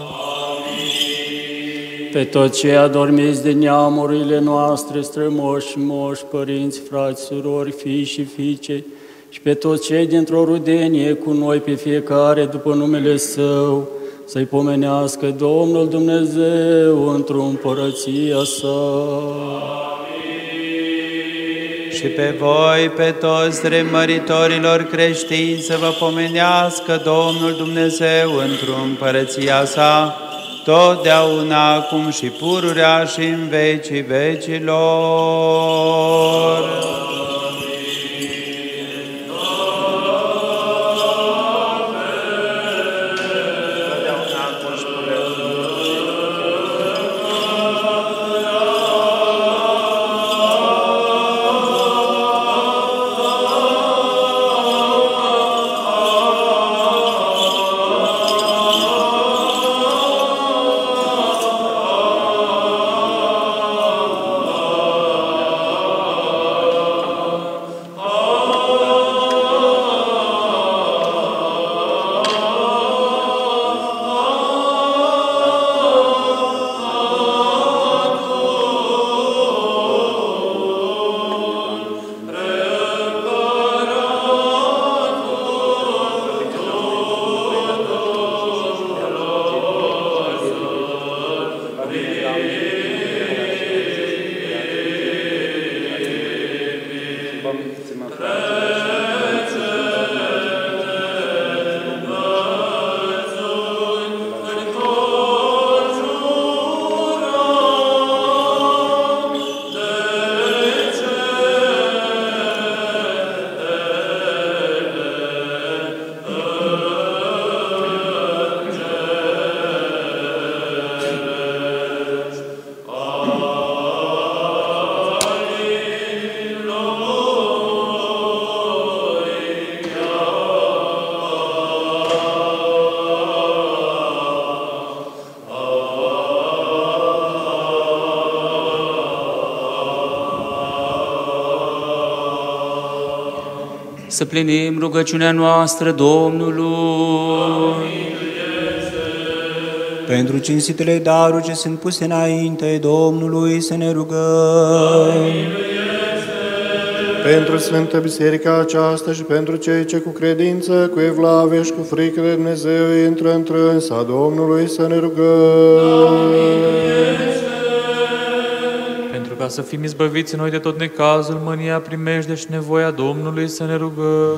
Pe toți cei adormiți de neamurile noastre, strămoși, moși, părinți, frați, surori, fii și fiice, și pe toți cei dintr-o rudenie cu noi, pe fiecare după numele Său, să-i pomenească Domnul Dumnezeu într-o împărăția sa. Și pe voi, pe toți remăritorilor creștini, să vă pomenească Domnul Dumnezeu într-o împărăția sa, totdeauna, acum și pururea și în vecii vecilor. Să plinim rugăciunea noastră Domnului. Pentru cinstitele daruri ce sunt puse înainte Domnului să ne rugăm. Pentru Sfântă Biserica aceasta și pentru cei ce cu credință, cu evlavie și cu frică de Dumnezeu intră în trânsa Domnului să ne rugăm. Pentru ca să fim izbăviți noi de tot necazul, mânia, primejdea și nevoia Domnului să ne rugăm.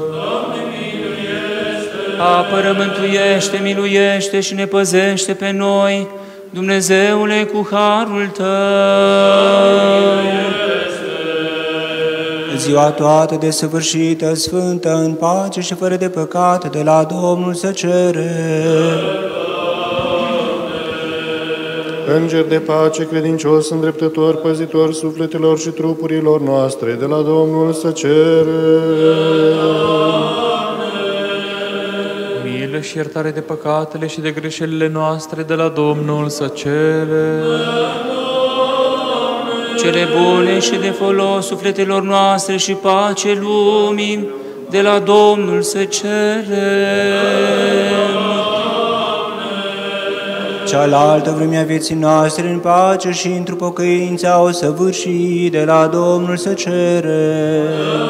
Apără, mântuiește, miluiește și ne păzește pe noi, Dumnezeule, cu harul Tău. Ziua toată desăvârșită, sfântă, în pace și fără de păcat, de la Domnul să cerem. Înger de pace, credincios, îndreptător, păzitor sufletelor și trupurilor noastre, de la Domnul să cerem. Milă și iertare de păcatele și de greșelile noastre, de la Domnul să cerem. Cele bune și de folos sufletelor noastre și pace lumii, de la Domnul să cerem. Cealaltă vremea vieții noastre în pace și într-o pocăință o săvârși, de la Domnul să cerem.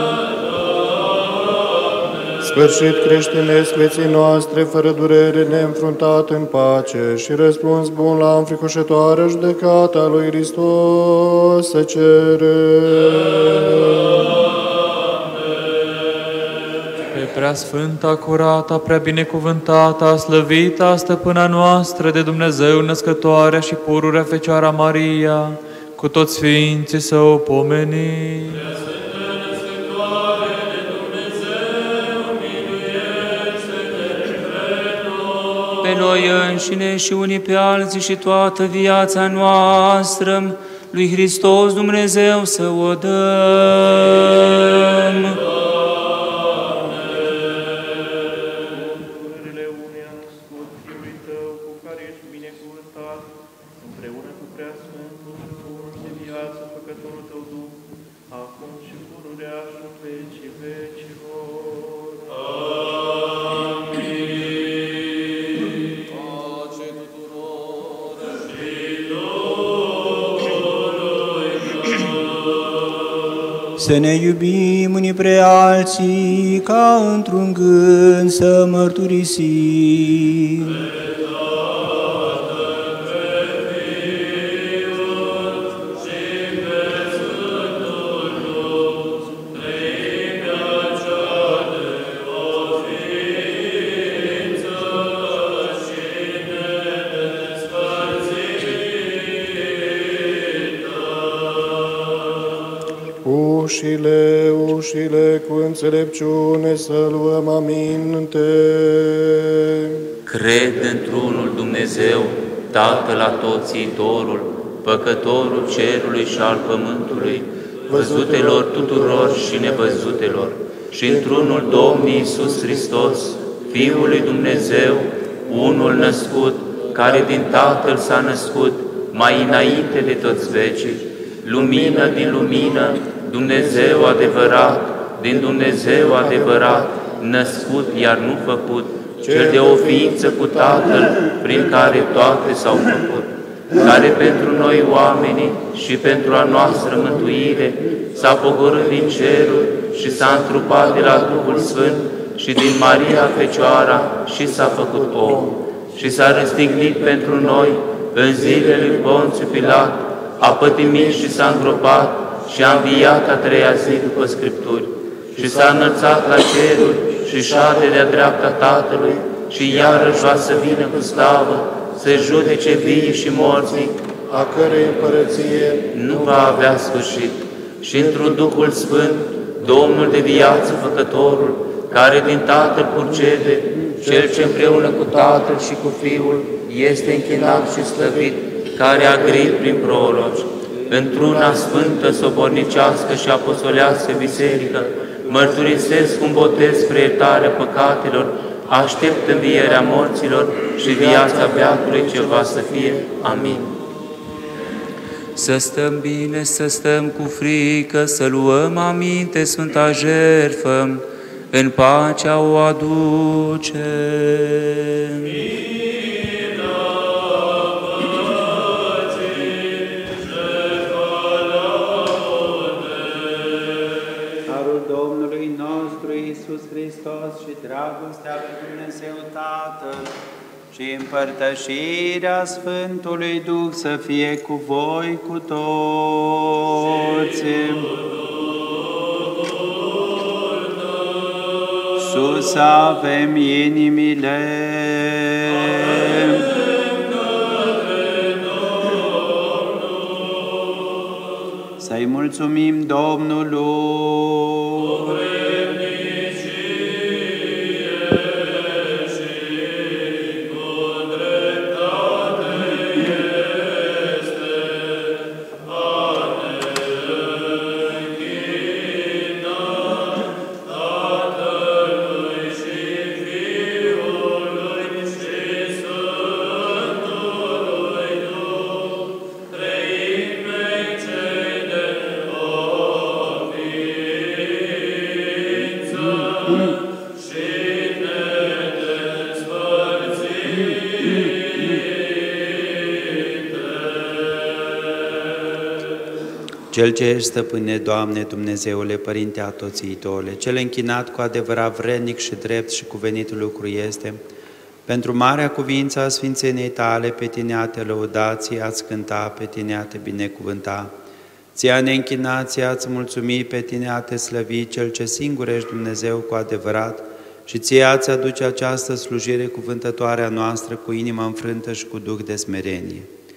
Sfârșit creștinesc vieții noastre, fără durere, neînfruntat în pace și răspuns bun la înfricoșătoarea judecată a lui Hristos să cerem. Pe preasfânta, curata, prea binecuvântata, slăvita, stăpâna noastră de Dumnezeu, născătoarea și pururea Fecioara Maria, cu toți sfinții să o pomenim. Pe noi înșine și unii pe alții și toată viața noastră, lui Hristos Dumnezeu să o dăm. Să ne iubim unii pre alții, ca într-un gând să mărturisim. Ușile, ușile, cu înțelepciune să luăm aminte. Cred într-unul Dumnezeu, Tatăl Atotțiitorul, Păcătorul cerului și al pământului, văzutelor tuturor și nevăzutelor, și într-unul Domnul Iisus Hristos, Fiul lui Dumnezeu, unul născut, care din Tatăl s-a născut, mai înainte de toți vecii, lumină din lumină, Dumnezeu adevărat, din Dumnezeu adevărat, născut, iar nu făcut, cel de o ființă cu Tatăl, prin care toate s-au făcut, care pentru noi oamenii și pentru a noastră mântuire s-a pogorât din ceruri și s-a întrupat de la Duhul Sfânt și din Maria Fecioara și s-a făcut om și s-a răstignit pentru noi în zilele lui Ponțiu Pilat, a pătimit și s-a îngropat și a înviat a treia zi după Scripturi și s-a înălțat la ceruri și șade de-a dreapta Tatălui și iarăși va să vină cu slavă să judece vii și morții, a cărei împărăție nu va avea sfârșit. Și într-un Duhul Sfânt, Domnul de viață Făcătorul, care din Tatăl purcede, Cel ce împreună cu Tatăl și cu Fiul este închinat și slăvit, care a grăit prin proroci, într-una sfântă, sobornicească și apostolească biserică, mărturisesc un botez spre iertarea păcatelor, aștept învierea morților și viața veacului ce va să fie. Amin. Să stăm bine, să stăm cu frică, să luăm aminte Sfânta Jertfă, în pacea o aducem. Iisus Hristos și dragostea lui Dumnezeu Tatăl și împărtășirea Sfântului Duh să fie cu voi cu toți. Sus avem inimile. Să-i mulțumim Domnului. Cel ce ești stăpâne, Doamne, Dumnezeule, Părinte Atoțiitole, cel închinat cu adevărat vrednic și drept și cuvenit lucru este, pentru marea cuvință a Sfințeniei Tale, pe Tine a Te lăuda, Ție a-ți cânta, pe Tine a Te binecuvânta, Ție a ne închina, Ție a-ți mulțumi, pe Tine a Te slăvi, Cel ce singur ești Dumnezeu cu adevărat, și Ție a-ți aduce această slujire cuvântătoare a noastră cu inima înfrântă și cu duh de smerenie.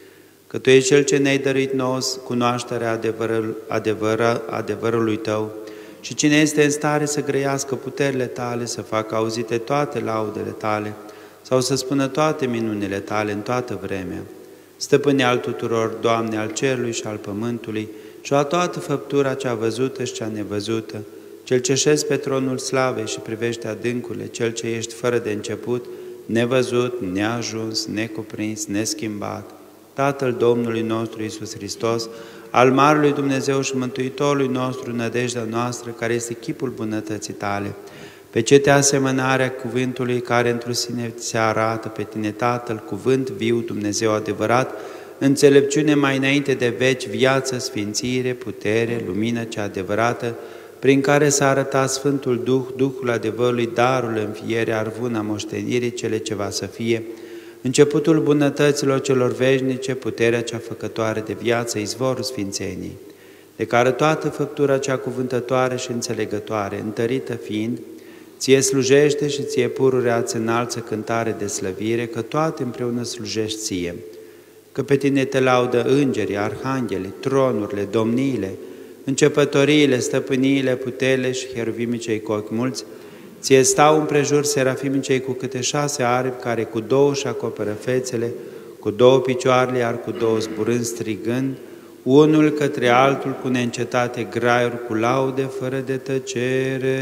Că Tu ești Cel ce ne-ai dăruit nouă cunoașterea adevărul, adevăr, adevărului Tău și cine este în stare să grăiască puterile Tale, să facă auzite toate laudele Tale sau să spună toate minunile Tale în toată vremea. Stăpâne al tuturor, Doamne, al cerului și al pământului și a toată făptura cea văzută și cea nevăzută, Cel ce șezi pe tronul slavei și privește adâncurile, Cel ce ești fără de început, nevăzut, neajuns, necuprins, neschimbat, Tatăl Domnului nostru Iisus Hristos, al Marelui Dumnezeu și Mântuitorului nostru, nădejdea noastră, care este chipul bunătății Tale, pe cete asemănarea cuvântului care într-o sine se arată pe Tine, Tatăl, cuvânt viu, Dumnezeu adevărat, înțelepciune mai înainte de veci, viață, sfințire, putere, lumină cea adevărată, prin care s-a arătat Sfântul Duh, Duhul adevărului, darul înfiere, arvuna moștenirii, cele ce va să fie, începutul bunătăților celor veșnice, puterea cea făcătoare de viață, izvorul sfințenii, de care toată făptura cea cuvântătoare și înțelegătoare, întărită fiind, Ție slujește și Ție pururea îți înalță cântare de slăvire, că toate împreună slujești Ție, că pe Tine te laudă îngerii, arhanghelii, tronurile, domniile, începătoriile, stăpâniile, puterile și heruvimii cei cu ochi mulți, Ție stau împrejur serafimii cei cu câte șase aripi, care cu două își acoperă fețele, cu două picioarele, iar cu două zburând, strigând, unul către altul cu neîncetate graiuri, cu laude fără de tăcere.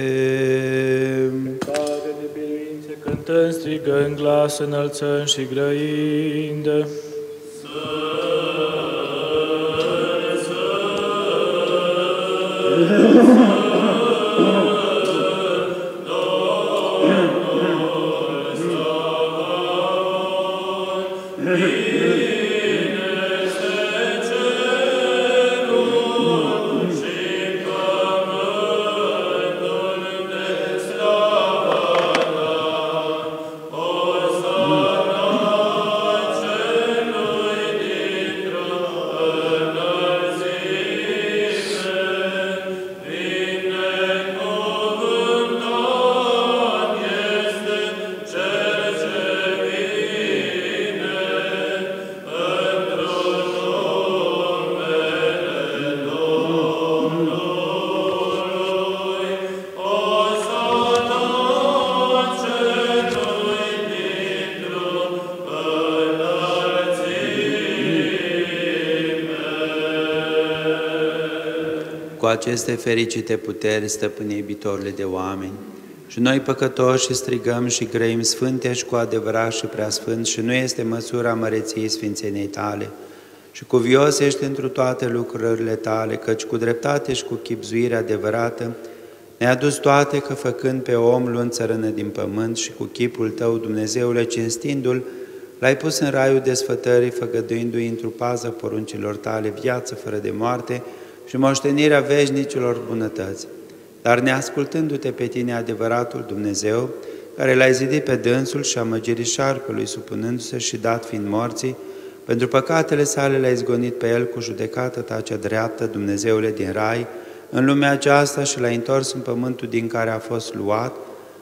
Cântare de biruințe, cântând, strigând, glas înălțând și grăind. Cu aceste fericite puteri, stăpâne iubitorile de oameni, și noi păcătoși strigăm și grăim, Sfânt ești cu adevărat și preasfânt, și nu este măsura măreției Sfințeniei Tale, și cuvios ești întru toate lucrările Tale, căci cu dreptate și cu chipzuire adevărată ne-ai adus toate, că făcând pe om luând țărână din pământ și cu chipul Tău, Dumnezeule, cinstindu-L, L-ai pus în raiul desfătării, făgăduindu-i într-o pază poruncilor Tale viață fără de moarte și moștenirea veșnicilor bunătăți. dar neascultându-te pe tine adevăratul Dumnezeu, care l-ai zidit pe dânsul și amăgirii șarpelui, supunându-se și dat fiind morții, pentru păcatele sale le-ai zgonit pe el cu judecată ta cea dreaptă, Dumnezeule din rai, în lumea aceasta și l-ai întors în pământul din care a fost luat,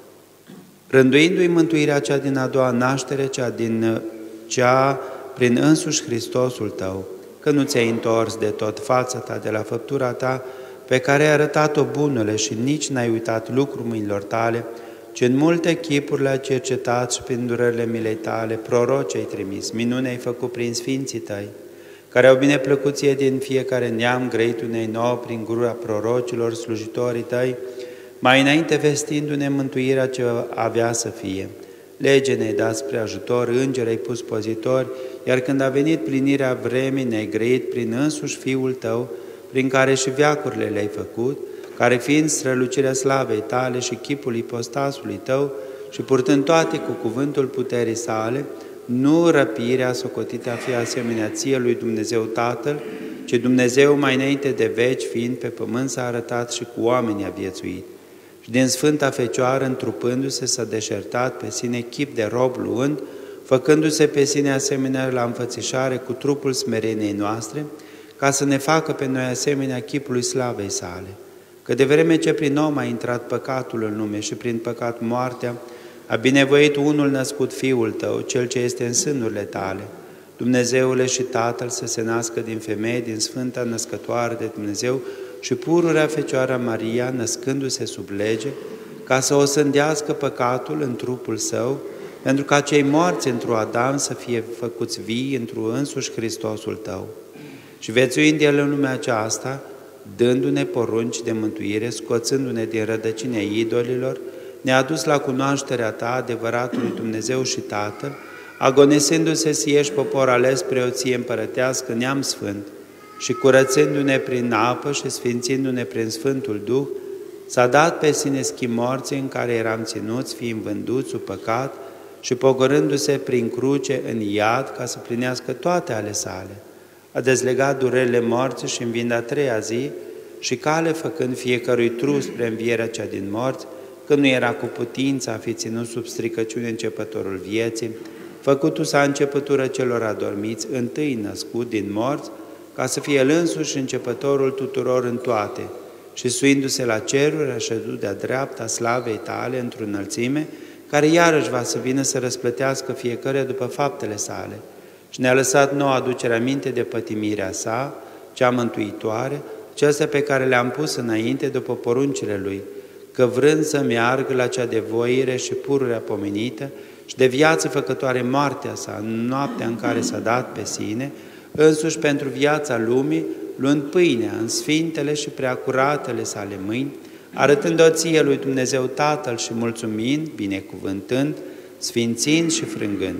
rânduindu-i mântuirea cea din a doua naștere, cea din cea prin însuși Hristosul tău, că nu ți-ai întors de tot fața ta de la făptura ta, pe care ai arătat-o bunele și nici n-ai uitat lucrul mâinilor tale, ci în multe chipuri le-ai cercetat și prin durările milei tale, proroci ai trimis, minune ai făcut prin sfinții tăi, care au bineplăcuție din fiecare neam, grăit unei nouă prin gura prorocilor, slujitorii tăi, mai înainte vestindu-ne mântuirea ce avea să fie. Lege ne-ai dat spre ajutor, îngeri ai pus pozitori, iar când a venit plinirea vremii, ne-ai grăit prin însuși Fiul tău, prin care și veacurile le-ai făcut, care fiind strălucirea slavei tale și chipul ipostasului tău și purtând toate cu cuvântul puterii sale, nu răpirea socotită a fi asemenea ție lui Dumnezeu Tatăl, ci Dumnezeu mai înainte de veci, fiind pe pământ, s-a arătat și cu oamenii a viețuit. Și din Sfânta Fecioară, întrupându-se, s-a deșertat pe sine chip de rob luând, făcându-se pe sine asemenea la înfățișare cu trupul smereniei noastre, ca să ne facă pe noi asemenea chipului slavei sale. Că de vreme ce prin om a intrat păcatul în lume și prin păcat moartea, a binevoit unul născut Fiul tău, cel ce este în sânurile tale, Dumnezeule și Tatăl, să se nască din femeie, din Sfânta Născătoare de Dumnezeu și pururea Fecioara Maria, născându-se sub lege, ca să o sândească păcatul în trupul său, pentru ca cei morți într-o Adam să fie făcuți vii într-o însuși Hristosul tău. Și viețuind El în lumea aceasta, dându-ne porunci de mântuire, scoțându-ne din rădăcinea idolilor, ne-a adus la cunoașterea ta, adevăratului Dumnezeu și Tatăl, agonisindu-se să ieși popor ales preoție împărătească, neam sfânt, și curățându-ne prin apă și sfințindu-ne prin Sfântul Duh, s-a dat pe sine schimb morții în care eram ținuți, fiind vânduți sub păcat și pogorându-se prin cruce în iad ca să plinească toate ale sale. A dezlegat durerile morții și învind a treia zi și cale făcând fiecărui trus spre învierea cea din morți, că nu era cu putință a fi ținut sub stricăciune începătorul vieții, făcutu s-a începătură celor adormiți, întâi născut din morți, ca să fie El însuși începătorul tuturor în toate, și suindu-se la ceruri, a ședut de-a dreapta slavei tale într-o înălțime, care iarăși va să vină să răsplătească fiecare după faptele sale. Și ne-a lăsat nouă aducerea minte de pătimirea sa, cea mântuitoare, acestea pe care le-am pus înainte după poruncile Lui, că vrând să meargă la cea de voire și pururea pomenită și de viață făcătoare moartea sa, în noaptea în care s-a dat pe sine, însuși pentru viața lumii, luând pâinea în sfintele și preacuratele sale mâini, arătând-o ție lui Dumnezeu Tatăl și mulțumind, binecuvântând, sfințind și frângând.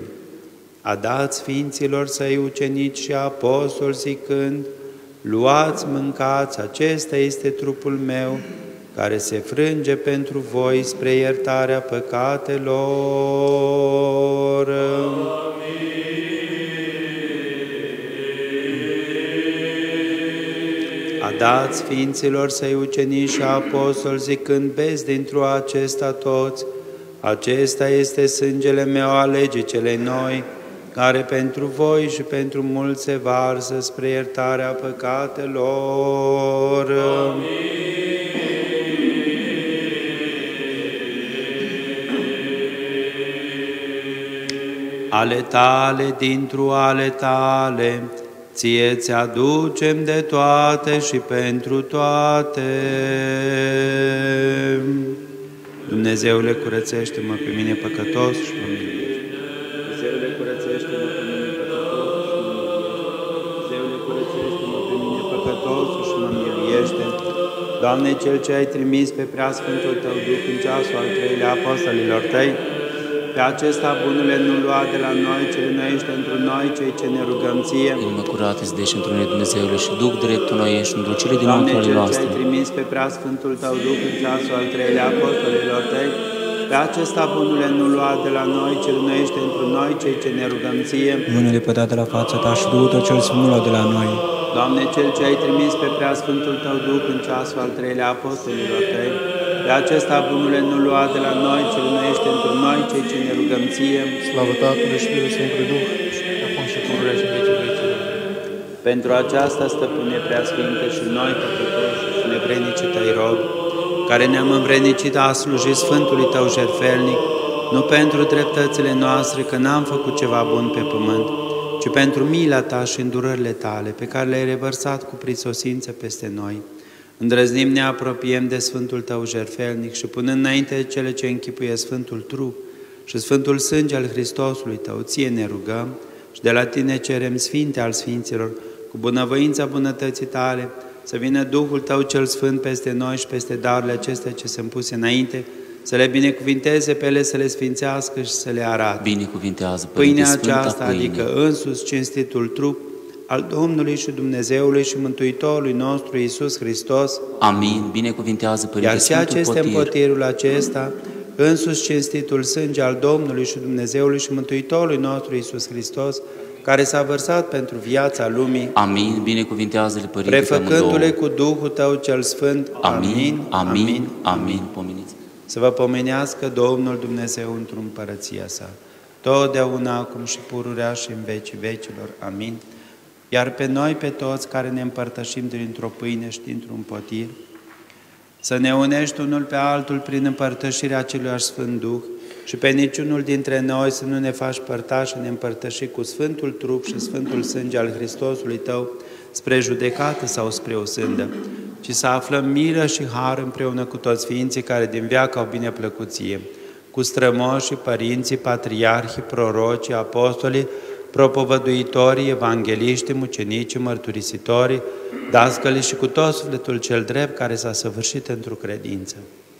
A dat sfinților săi ucenici și apostoli zicând: luați, mâncați, acesta este trupul meu, care se frânge pentru voi spre iertarea păcatelor. A dat sfinților săi ucenici și apostoli zicând: beți dintr-o acesta toți, acesta este sângele meu al legii celei noi, care pentru voi și pentru mulți se varsă spre iertarea păcatelor. Amin. Ale tale, dintr-o ale tale, ție ți-aducem de toate și pentru toate. Dumnezeule, curățește-mă pe mine păcătos și mă miluiește. Dumnezeule, curățește-mă pe mine păcătos și mă miluiește. Dumnezeule, curățește-mă pe mine păcătos și mă miluiește. Doamne, Cel ce ai trimis pe preasfântul Tău Duh în ceasul al treilea apostolilor Tăi, pe acesta bunule nu lua de la noi, ci rânuiește întru noi cei ce ne rugăm Ție. Inimă curată îți deși într unei Dumnezeule și Duh dreptul noi ești îndulcire din întrările noastre. Doamne, Cel ce ai trimis pe preasfântul Tău Duh în ceasul al treilea apostolilor Tăi, pe acesta bunule nu lua de la noi, ci rânuiește întru noi cei ce ne rugăm Ție. Mâinile pădat de la fața Ta și Duhul Tău cel Sfânt nu lua de la noi. Doamne, Cel ce ai trimis pe preasfântul Tău Duh în ceasul al treilea apostolilor Tăi, De acesta bunule nu lua de la noi, ci lunește într noi cei ce ne rugăm ție. Slavă Tatălui și Fiului Sfântului Duh, acum și pururea și în vecii vecilor. Pentru aceasta, Stăpâne Preasfântă, și noi, păcătoși și nevrednicii tăi robi, care ne-am învrednicit a sluji Sfântului Tău jertfelnic, nu pentru dreptățile noastre, că n-am făcut ceva bun pe pământ, ci pentru mila Ta și îndurările Tale, pe care le-ai revărsat cu prisosință peste noi. Îndrăznim, ne apropiem de Sfântul Tău jertfelnic și punând înainte cele ce închipuie Sfântul Trup și Sfântul Sânge al Hristosului Tău, Ție ne rugăm și de la Tine cerem, Sfinte al Sfinților, cu bunăvoința bunătății Tale, să vină Duhul Tău cel Sfânt peste noi și peste darurile acestea ce sunt puse înainte, să le binecuvinteze pe ele, să le sfințească și să le arate. Binecuvintează, Părinte Pâinea Sfânta aceasta, pâine. adică însuși cinstitul trup al Domnului și Dumnezeului și Mântuitorului nostru Iisus Hristos. Amin. Binecuvintează, Părinte Iar ceea Sfântul ce este potir. împotirul acesta, însuși cinstitul sânge al Domnului și Dumnezeului și Mântuitorului nostru Iisus Hristos, care s-a vărsat pentru viața lumii. Amin. Binecuvintează-le, Părinte, pe Prefăcându-le amândouă. cu Duhul Tău cel Sfânt. Amin. Amin. Amin. Pomeniți. Să vă pomenească Domnul Dumnezeu într-o împărăția sa, totdeauna, acum și pururea și în vecii vecilor. Amin. Iar pe noi, pe toți care ne împărtășim dintr-o pâine și dintr-un potir, să ne unești unul pe altul prin împărtășirea aceluiași Sfânt Duh și pe niciunul dintre noi să nu ne faci părtași în împărtăși cu Sfântul Trup și Sfântul Sânge al Hristosului Tău spre judecată sau spre o sândă, ci să aflăm milă și har împreună cu toți Sfinții care din veac au bineplăcut Ție, cu strămoșii, părinții, patriarhii, prorocii, apostolii, propovăduitorii, evangeliștii, mucenicii, mărturisitorii, dascălii și cu tot sufletul cel drept care s-a săvârșit într-o credință.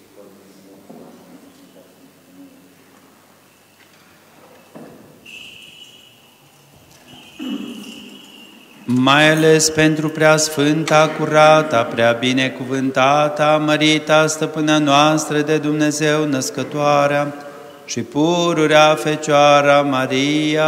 Mai ales pentru preasfânta, curata, prea binecuvântata, mărita stăpâna noastră de Dumnezeu, născătoarea și pururea Fecioara Maria.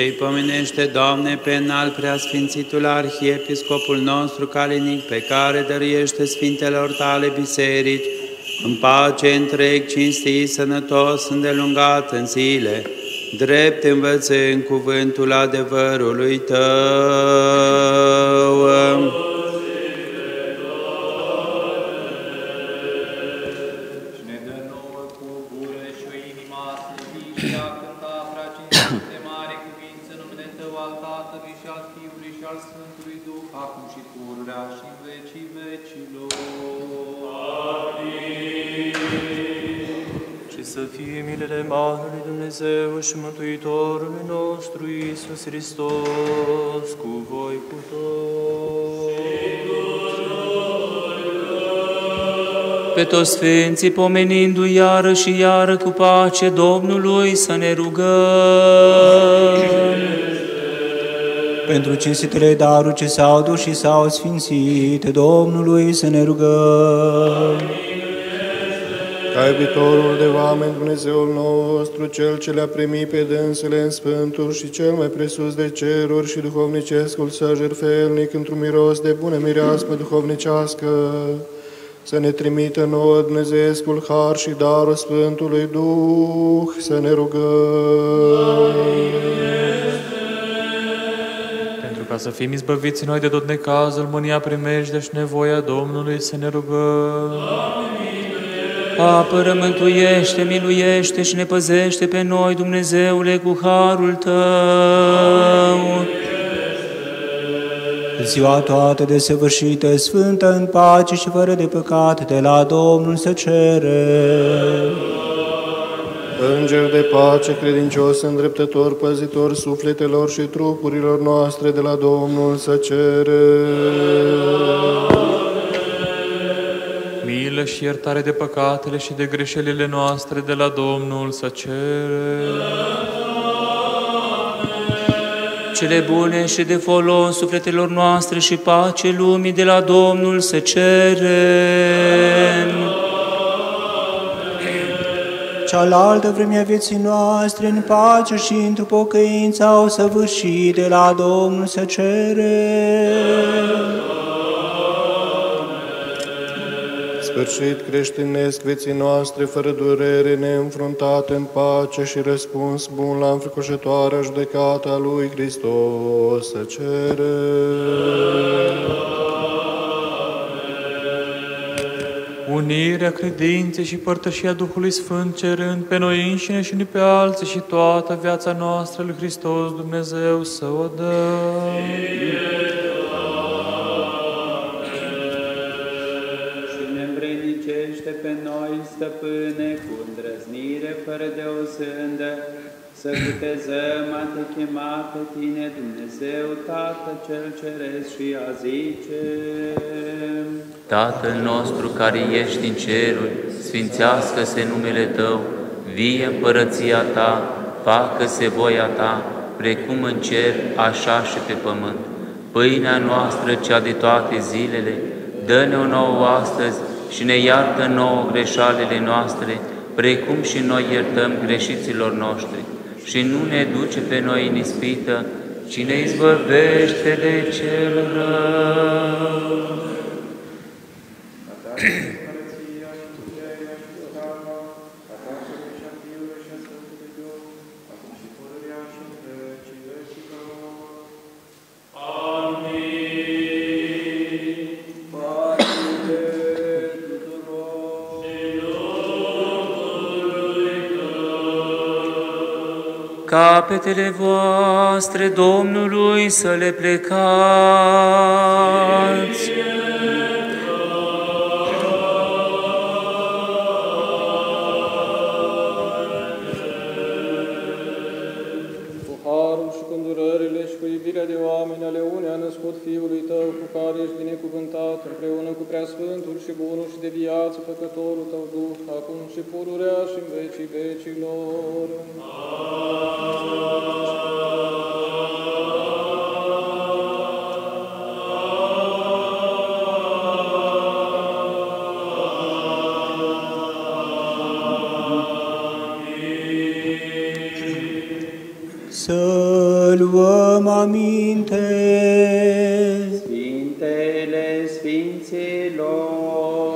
și-i pomenește, Doamne, pe înalt preasfințitul Arhiepiscopul nostru Calinic, pe care dăruiește Sfintelor Tale biserici, în pace întreg, cinstit, sănătos, îndelungat în zile, drept învățând cuvântul adevărului Tău. Să fie milele Marului Dumnezeu și Mântuitorului nostru Iisus Hristos cu voi cu toți. Pe toți sfinții, pomenindu-i iară și iară cu pace Domnului, să ne rugăm. Pentru cinstitele daruri ce s-au dus și s-au sfințit, Domnului să ne rugăm. Ca iubitorul de oameni, Dumnezeul nostru, Cel ce le-a primit pe dânsele în sfântul și cel mai presus de ceruri și duhovnicescul său jertfelnic, într-un miros de bună mireasmă duhovnicească, să ne trimită nouă Dumnezeescul har și darul Sfântului Duh, să ne rugăm. Pentru ca să fim izbăviți noi de tot necazul, mânia, primejdea și nevoia Domnului, să ne rugăm. Apără, mântuiește, miluiește și ne păzește pe noi, Dumnezeule, cu harul Tău. Ziua toată desăvârșită, sfântă, în pace și fără de păcat, de la Domnul să cerem. Înger de pace, credincios, îndreptător, păzitor sufletelor și trupurilor noastre, de la Domnul să cerem. Milă și iertare de păcatele și de greșelile noastre, de la Domnul să cerem. Cele bune și de folos sufletelor noastre și pace lumii, de la Domnul să cerem. Cealaltă vremea vieții noastre, în pace și într-o pocăință au săvârșit, de la Domnul să cerem. Sfârșit creștinesc vieții noastre, fără durere, neînfruntate, în pace și răspuns bun la înfricoșătoarea judecată a lui Hristos, să cerem. Unirea credinței și părtășia Duhului Sfânt, cerând pe noi înșine și pe alții și toată viața noastră lui Hristos Dumnezeu să o dăm. Pe noi, Stăpâne, cu îndrăznire fără de o sândă, să cutezăm a te chema pe Tine, Dumnezeu, Tată cel Ceresc, și a zice: Tatăl nostru care ești în ceruri, sfințească-se numele Tău, vie împărăția Ta, facă-se voia Ta, precum în cer, așa și pe pământ. Pâinea noastră, cea de toate zilele, dă-ne-o nouă astăzi și ne iartă nouă greșalele noastre, precum și noi iertăm greșiților noștri. Și nu ne duce pe noi în ispită, ci ne izbăvește de cel rău. Capetele voastre Domnului să le plecați. Cu harul și cu îndurările și cu iubirea de oameni ale unei a născut Fiului Tău, cu care ești binecuvântat, împreună cu Preasfântul și Bunul și de viață Făcătorul Tău Duh, acum și pururea și în vecii vecilor. Să luăm aminte. Sfintele Sfinților,